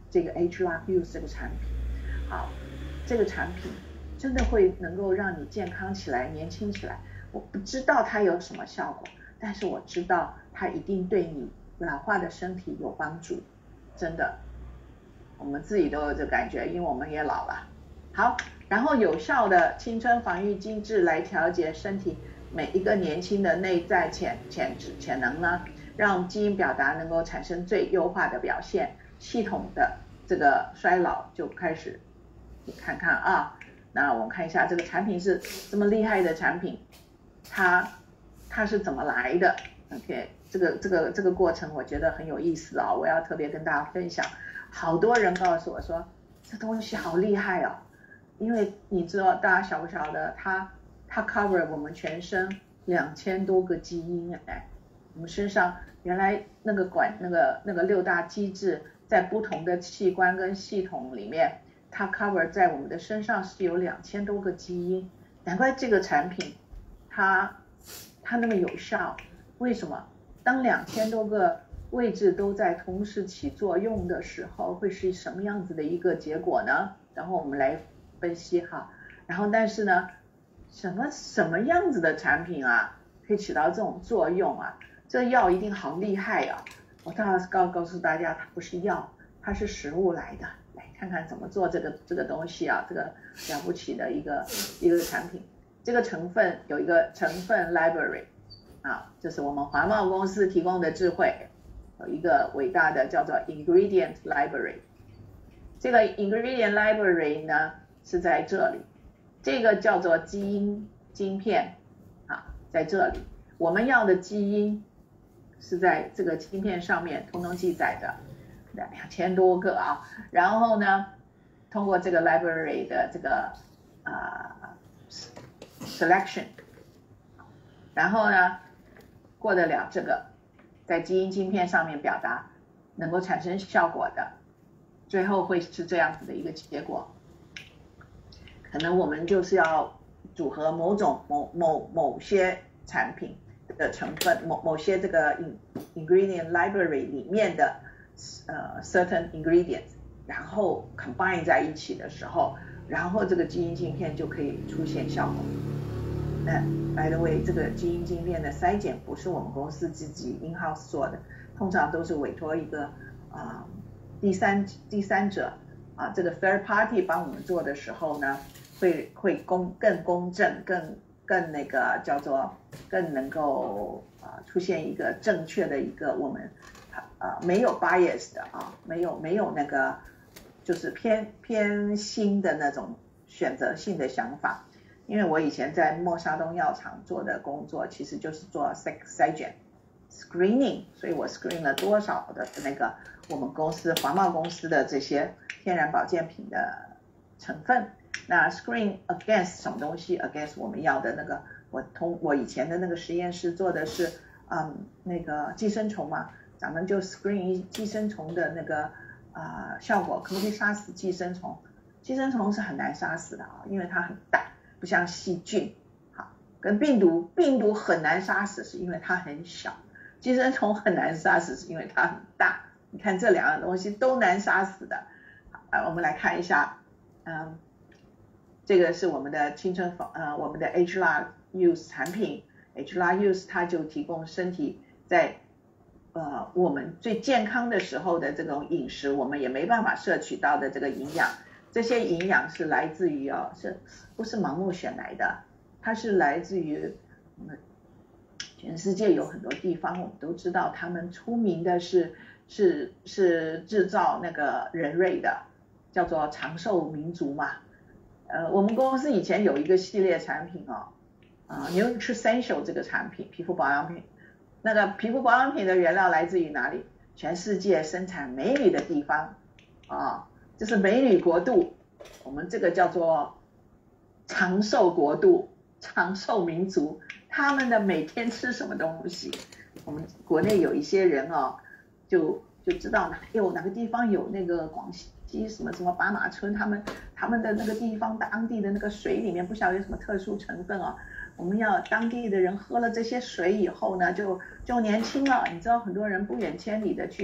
S2: 这个 Agelab Youth 这个产品。好，这个产品真的会能够让你健康起来、年轻起来。我不知道它有什么效果，但是我知道它一定对你老化的身体有帮助，真的。我们自己都有这感觉，因为我们也老了。好，然后有效的青春防御机制来调节身体每一个年轻的内在潜潜质潜能呢，让基因表达能够产生最优化的表现，系统的这个衰老就开始。你看看啊，那我们看一下这个产品是这么厉害的产品，它它是怎么来的 ？OK， 这个这个这个过程我觉得很有意思啊，我要特别跟大家分享。好多人告诉我说这东西好厉害哦，因为你知道大家晓不晓得它它 cover 我们全身两千多个基因哎，我们身上原来那个管那个那个六大机制在不同的器官跟系统里面。它 cover 在我们的身上是有两千多个基因，难怪这个产品它它那么有效。为什么？当两千多个位置都在同时起作用的时候，会是什么样子的一个结果呢？然后我们来分析哈。然后但是呢，什么什么样子的产品啊，可以起到这种作用啊？这药一定好厉害啊！我当然告告诉大家，它不是药，它是食物来的。看看怎么做这个这个东西啊，这个了不起的一个一个产品。这个成分有一个成分 library 啊，这是我们华茂公司提供的智慧，有一个伟大的叫做 ingredient library。这个 ingredient library 呢是在这里，这个叫做基因晶片啊，在这里，我们要的基因是在这个晶片上面通通记载的。两千多个啊，然后呢，通过这个 library 的这个啊、呃、selection， 然后呢，过得了这个在基因晶片上面表达，能够产生效果的，最后会是这样子的一个结果。可能我们就是要组合某种某某某些产品的成分，某某些这个 ingredient library 里面的。呃 certain ingredients， 然后 combine 在一起的时候，然后这个基因晶片就可以出现效果。那 by the way， 这个基因晶片的筛检不是我们公司自己 in house 做的，通常都是委托一个啊、呃、第三第三者啊这个 third party 帮我们做的时候呢，会会公更公正，更更那个叫做更能够啊、呃、出现一个正确的一个我们。呃，没有 bias 的啊，没有没有那个就是偏偏心的那种选择性的想法。因为我以前在默沙东药厂做的工作，其实就是做筛筛检 screening， 所以我 screen 了多少的那个我们公司华茂公司的这些天然保健品的成分。那 screen against 什么东西 ？against 我们要的那个，我通我以前的那个实验室做的是嗯那个寄生虫嘛。咱们就 screen 寄生虫的那个啊、呃、效果，可不可以杀死寄生虫？寄生虫是很难杀死的啊，因为它很大，不像细菌。好，跟病毒，病毒很难杀死，是因为它很小；寄生虫很难杀死，是因为它很大。你看这两样东西都难杀死的。好，我们来看一下，嗯，这个是我们的青春防呃我们的 Agelab Youth 产品 ，Agelab Youth 它就提供身体在呃，我们最健康的时候的这种饮食，我们也没办法摄取到的这个营养，这些营养是来自于哦，是不是盲目选来的？它是来自于我们全世界有很多地方，我们都知道他们出名的是是是制造那个人瑞的，叫做长寿民族嘛。呃，我们公司以前有一个系列产品哦，啊 Nutricential 这个产品，皮肤保养品。那个皮肤保养品的原料来自于哪里？全世界生产美女的地方啊，这是美女国度。我们这个叫做长寿国度、长寿民族，他们的每天吃什么东西？我们国内有一些人哦，就就知道哪有哪个地方有那个广西什么什么巴马村，他们他们的那个地方当地的那个水里面不晓得有什么特殊成分哦。我们要当地的人喝了这些水以后呢，就就年轻了。你知道很多人不远千里的去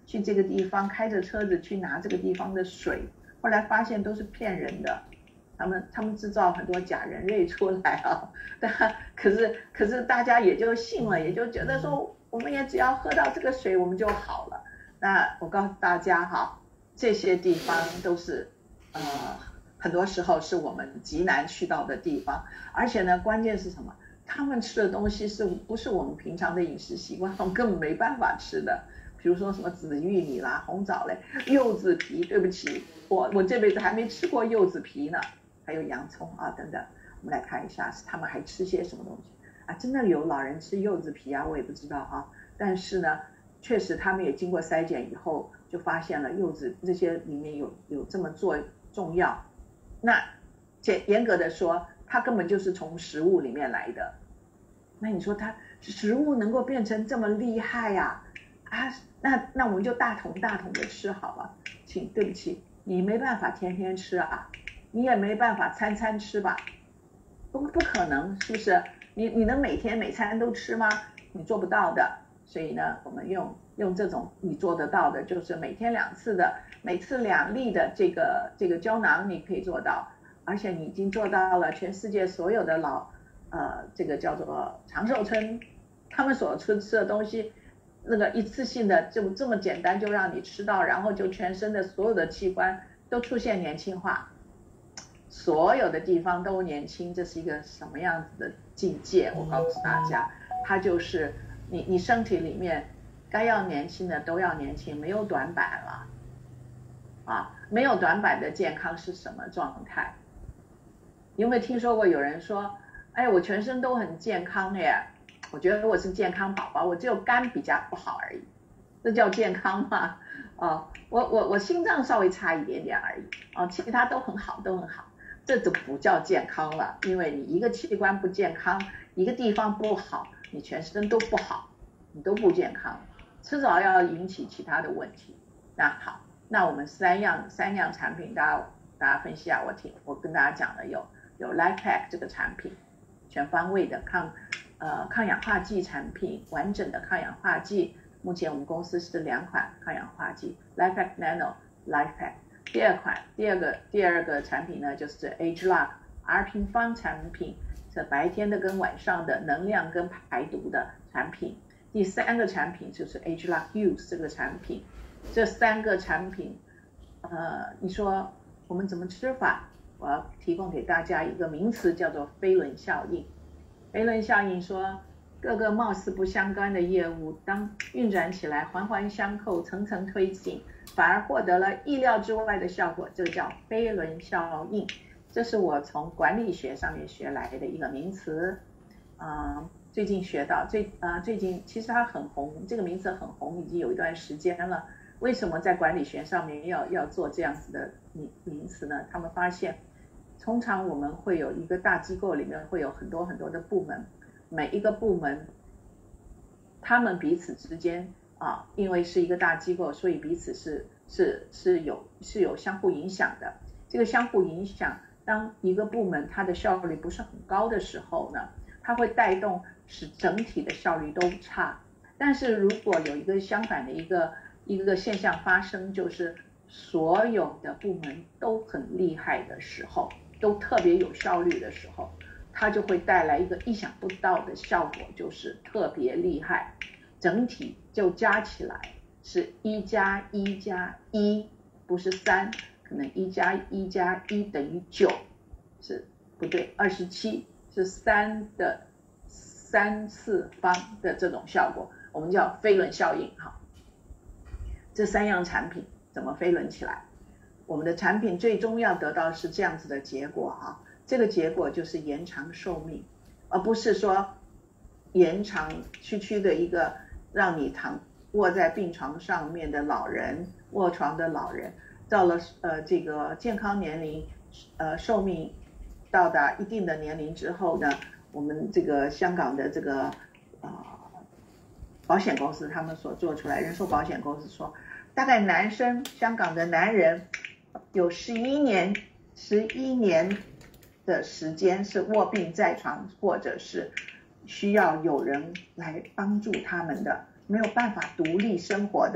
S2: 去这个地方，开着车子去拿这个地方的水，后来发现都是骗人的，他们他们制造很多假人瑞出来啊，但可是可是大家也就信了，也就觉得说我们也只要喝到这个水我们就好了。那我告诉大家哈，这些地方都是呃很多时候是我们极难去到的地方，而且呢关键是什么？他们吃的东西是不是我们平常的饮食习惯，我们根本没办法吃的。比如说什么紫玉米啦、红枣类、柚子皮，对不起，我我这辈子还没吃过柚子皮呢。还有洋葱啊等等，我们来看一下，是他们还吃些什么东西啊？真的有老人吃柚子皮啊？我也不知道啊。但是呢，确实他们也经过筛检以后，就发现了柚子这些里面有有这么做重要。那严严格的说，它根本就是从食物里面来的。那你说它食物能够变成这么厉害呀？啊，那那我们就大桶大桶的吃好了。请对不起，你没办法天天吃啊，你也没办法餐餐吃吧？不不可能，是不是？你你能每天每餐都吃吗？你做不到的。所以呢，我们用用这种你做得到的，就是每天两次的，每次两粒的这个这个胶囊，你可以做到，而且你已经做到了全世界所有的老呃这个叫做长寿村，他们所吃吃的东西，那个一次性的就这么简单就让你吃到，然后就全身的所有的器官都出现年轻化，所有的地方都年轻，这是一个什么样子的境界？我告诉大家，它就是你你身体里面该要年轻的都要年轻，没有短板了啊！没有短板的健康是什么状态？有没有听说过有人说，哎，我全身都很健康耶，我觉得我是健康宝宝，我只有肝比较不好而已，这叫健康吗？哦，我我我心脏稍微差一点点而已，哦，其他都很好，都很好，这就不叫健康了，因为你一个器官不健康，一个地方不好，你全身都不好，你都不健康，迟早要引起其他的问题。那好，那我们三样三样产品，大家大家分析下，我听我跟大家讲的有有 LifePack 这个产品，全方位的抗呃抗氧化剂产品，完整的抗氧化剂。目前我们公司是两款抗氧化剂 ，LifePack Nano、LifePack。第二款，第二个第二个产品呢，就是 Agelock R 平方产品，是白天的跟晚上的能量跟排毒的产品。第三个产品就是 Agelock Youth 这个产品。这三个产品，呃，你说我们怎么吃法？我要提供给大家一个名词，叫做飞轮效应。飞轮效应说，各个貌似不相干的业务，当运转起来，环环相扣，层层推进，反而获得了意料之外的效果，这个叫飞轮效应。这是我从管理学上面学来的一个名词，啊、呃，最近学到，最啊、呃、最近其实它很红，这个名词很红，已经有一段时间了。为什么在管理学上面要要做这样子的名名词呢？他们发现，通常我们会有一个大机构里面会有很多很多的部门，每一个部门，他们彼此之间啊，因为是一个大机构，所以彼此是是是有是有相互影响的。这个相互影响，当一个部门它的效率不是很高的时候呢，它会带动使整体的效率都差。但是如果有一个相反的一个一个现象发生，就是所有的部门都很厉害的时候，都特别有效率的时候，它就会带来一个意想不到的效果，就是特别厉害，整体就加起来是一加一加一，不是三，可能一加一加一等于九，是不对，二十七，是三的三次方的这种效果，我们叫飞轮效应。好，这三样产品怎么飞轮起来？我们的产品最终要得到是这样子的结果啊，这个结果就是延长寿命，而不是说延长区区的一个让你躺卧在病床上面的老人，卧床的老人，到了呃这个健康年龄，呃寿命到达一定的年龄之后呢，我们这个香港的这个呃保险公司他们所做出来，人寿保险公司说，大概男生香港的男人有十一年十一年的时间是卧病在床，或者是需要有人来帮助他们的，没有办法独立生活的这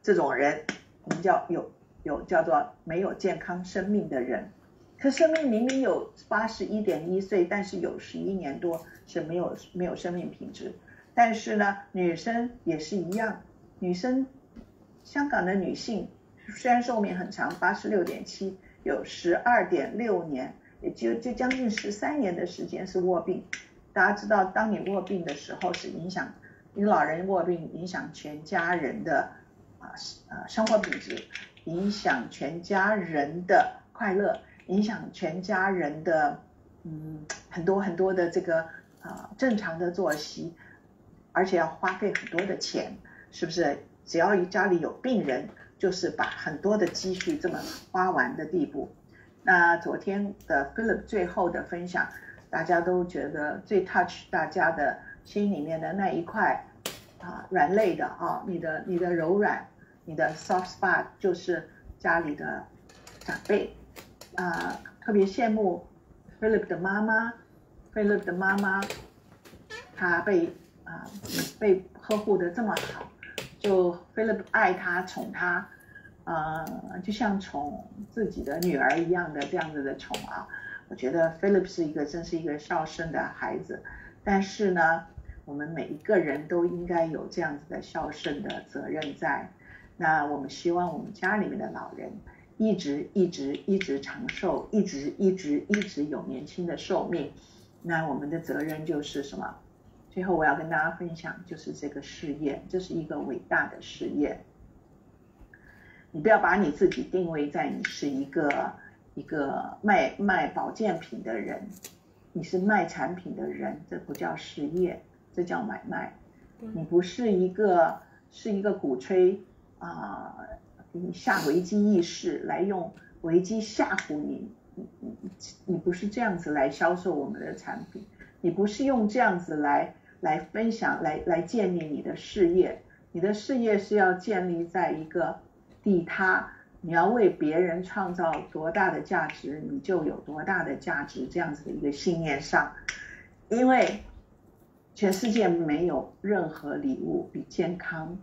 S2: 这种人，我们叫有有叫做没有健康生命的人。可生命明明有八十一点一岁，但是有十一年多是没有没有生命品质。但是呢，女生也是一样，女生香港的女性虽然寿命很长，八十六点七，有十二点六年，也就就将近十三年的时间是卧病。大家知道，当你卧病的时候，是影响你老人卧病，影响全家人的啊啊生活品质，影响全家人的快乐，影响全家人的嗯很多很多的这个啊正常的作息，而且要花费很多的钱，是不是？只要家里有病人，就是把很多的积蓄这么花完的地步。那昨天的 Philip 最后的分享，大家都觉得最 touch 大家的心里面的那一块啊软肋的啊，你的你的柔软，你的 soft spot 就是家里的长辈啊，特别羡慕 Philip 的妈妈 ，Philip 的妈妈，她被啊被呵护的这么好。就 Philip 爱他宠他，呃，就像宠自己的女儿一样的这样子的宠啊。我觉得 Philip 是一个真是一个孝顺的孩子，但是呢，我们每一个人都应该有这样子的孝顺的责任在。那我们希望我们家里面的老人一直一直一直长寿，一直一直一直有年轻的寿命。那我们的责任就是什么？最后我要跟大家分享，就是这个事业，这是一个伟大的事业。你不要把你自己定位在你是一个一个卖卖保健品的人，你是卖产品的人，这不叫事业，这叫买卖。你不是一个是一个鼓吹啊，给你下危机意识，来用危机吓唬你，你你你不是这样子来销售我们的产品，你不是用这样子来。来分享，来来建立你的事业。你的事业是要建立在一个利他，你要为别人创造多大的价值，你就有多大的价值，这样子的一个信念上。因为全世界没有任何礼物比健康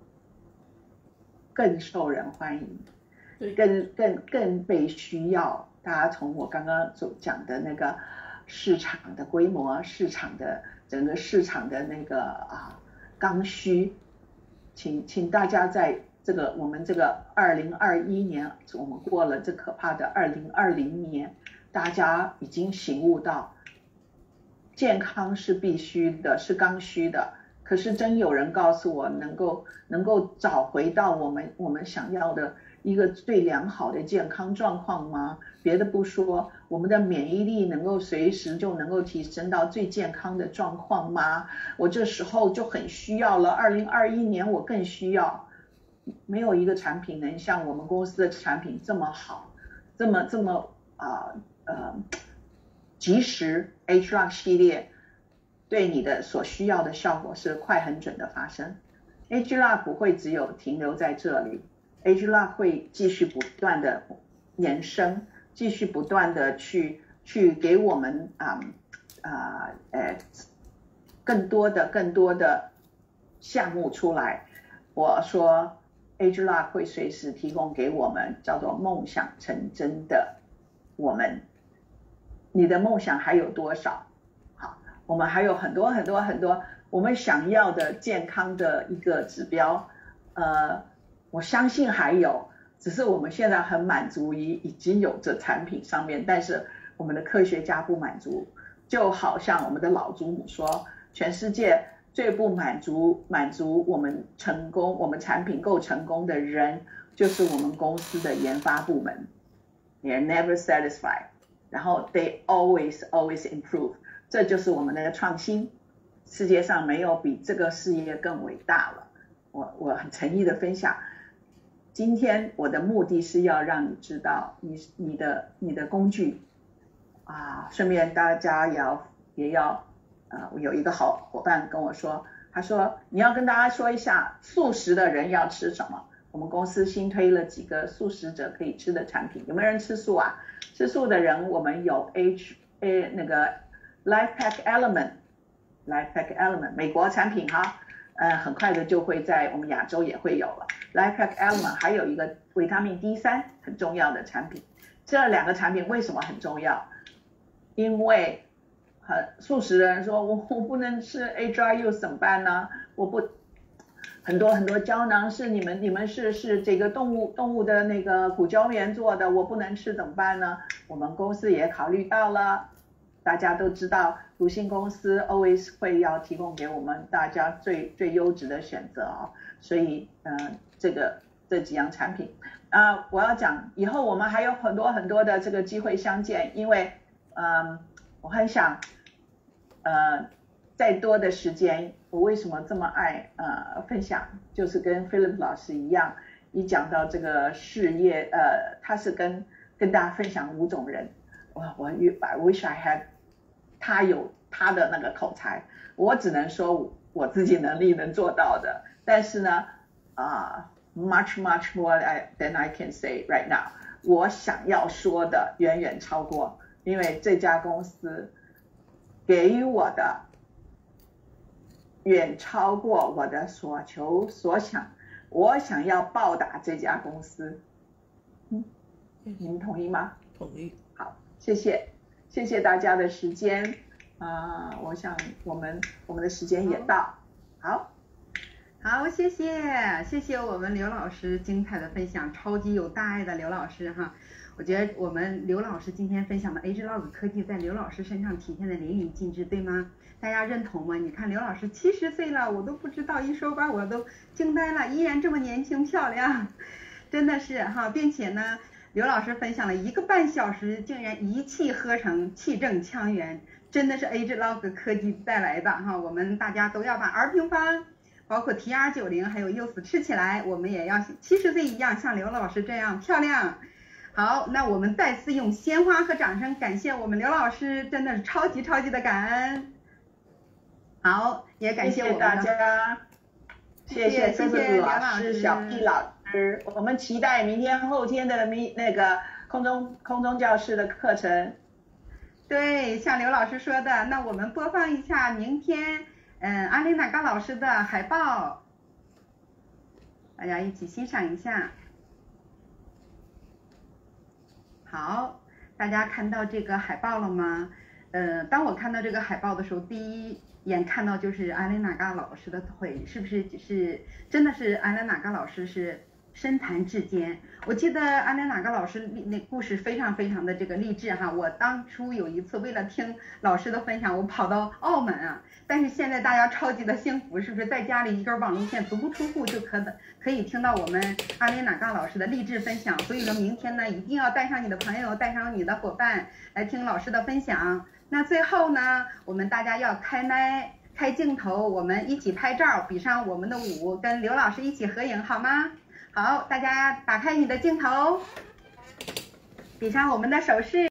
S2: 更受人欢迎，更更更被需要。大家从我刚刚所讲的那个市场的规模，市场的整个市场的那个啊刚需，请请大家在这个我们这个二零二一年，我们过了这可怕的二零二零年，大家已经醒悟到，健康是必须的，是刚需的。可是真有人告诉我，能够能够找回到我们我们想要的一个最良好的健康状况吗？别的不说，我们的免疫力能够随时就能够提升到最健康的状况吗？我这时候就很需要了，二零二一年我更需要。没有一个产品能像我们公司的产品这么好，这么这么啊 呃, 呃及时 H R O C 系列对你的所需要的效果是快很准的发生。H R O C 不会只有停留在这里， H R O C 会继续不断的延伸，继续不断的去去给我们啊啊呃更多的更多的项目出来。我说 H R O C 会随时提供给我们叫做梦想成真的我们。你的梦想还有多少？好，我们还有很多很多很多我们想要的健康的一个指标，呃，我相信还有，只是我们现在很满足于已经有这产品上面，但是我们的科学家不满足。就好像我们的老祖母说，全世界最不满足满足我们成功，我们产品够成功的人，就是我们公司的研发部门。They're never satisfied， 然后 they always always improve， 这就是我们的创新。世界上没有比这个事业更伟大了。我我很诚意的分享，今天我的目的是要让你知道你你的你的工具啊，顺便大家也要也要呃，我有一个好伙伴跟我说，他说你要跟大家说一下素食的人要吃什么。我们公司新推了几个素食者可以吃的产品，有没有人吃素啊？吃素的人我们有 H A 那个 Life Pack Element， Life Pack Element 美国产品哈， 呃，很快的就会在我们亚洲也会有了。Lifepack Element 还有一个维他命 D 三很重要的产品，这两个产品为什么很重要？因为很素食的人说我我不能吃 A D R U 怎么办呢？我不很多很多胶囊是你们你们是是这个动物动物的那个骨胶原做的，我不能吃怎么办呢？我们公司也考虑到了，大家都知道鲁信公司 always 会要提供给我们大家最最优质的选择啊、哦，所以嗯、呃、这个这几样产品啊、呃，我要讲以后我们还有很多很多的这个机会相见，因为嗯我很想呃再多的时间。我为什么这么爱呃分享？就是跟 Philip 老师一样，一讲到这个事业，呃，他是跟跟大家分享五种人。哇，我 I wish I had 他有他的那个口才，我只能说我自己能力能做到的。但是呢，啊、uh, ，much much more than I can say right now。我想要说的远远超过，因为这家公司给予我的。远超过我的所求所想，我想要报答这家公司，嗯，你们同意吗？
S3: 同意。
S2: 好，谢谢，谢谢大家的时间啊、呃，我想我们我们的时间也到，好，
S4: 好，谢谢，谢谢我们刘老师精彩的分享，超级有大爱的刘老师哈。我觉得我们刘老师今天分享的 Agelog 科技在刘老师身上体现的淋漓尽致，对吗？大家认同吗？你看刘老师七十岁了，我都不知道，一说吧我都惊呆了，依然这么年轻漂亮，真的是哈，并且呢，刘老师分享了一个半小时，竟然一气呵成，气正腔圆，真的是 Agelog 科技带来的哈，我们大家都要把 R 平方，包括 T R 九十 还有 Youth 吃起来，我们也要七十岁一样像刘老师这样漂亮。好，那我们再次用鲜花和掌声感谢我们刘老师，真的是超级超级的感恩。好，也感谢我们
S2: 大家，谢谢
S4: 谢谢
S2: 刘老师、小 P 老师，我们期待明天后天的明那个空中空中教室的课程。
S4: 对，像刘老师说的，那我们播放一下明天嗯阿丽娜高老师的海报，大家一起欣赏一下。好，大家看到这个海报了吗？呃，当我看到这个海报的时候，第一眼看到就是艾莲娜嘎老师的腿，是不是是真的是艾莲娜嘎老师是身残志坚？我记得艾莲娜嘎老师那故事非常非常的这个励志哈。我当初有一次为了听老师的分享，我跑到澳门啊，但是现在大家超级的幸福，是不是在家里一根网路线足不出户就可的可以听到我们阿莲娜嘎老师的励志分享？所以说明天呢，一定要带上你的朋友，带上你的伙伴来听老师的分享。那最后呢，我们大家要开麦开镜头，我们一起拍照，比上我们的舞，跟刘老师一起合影好吗？好，大家打开你的镜头，比上我们的手势。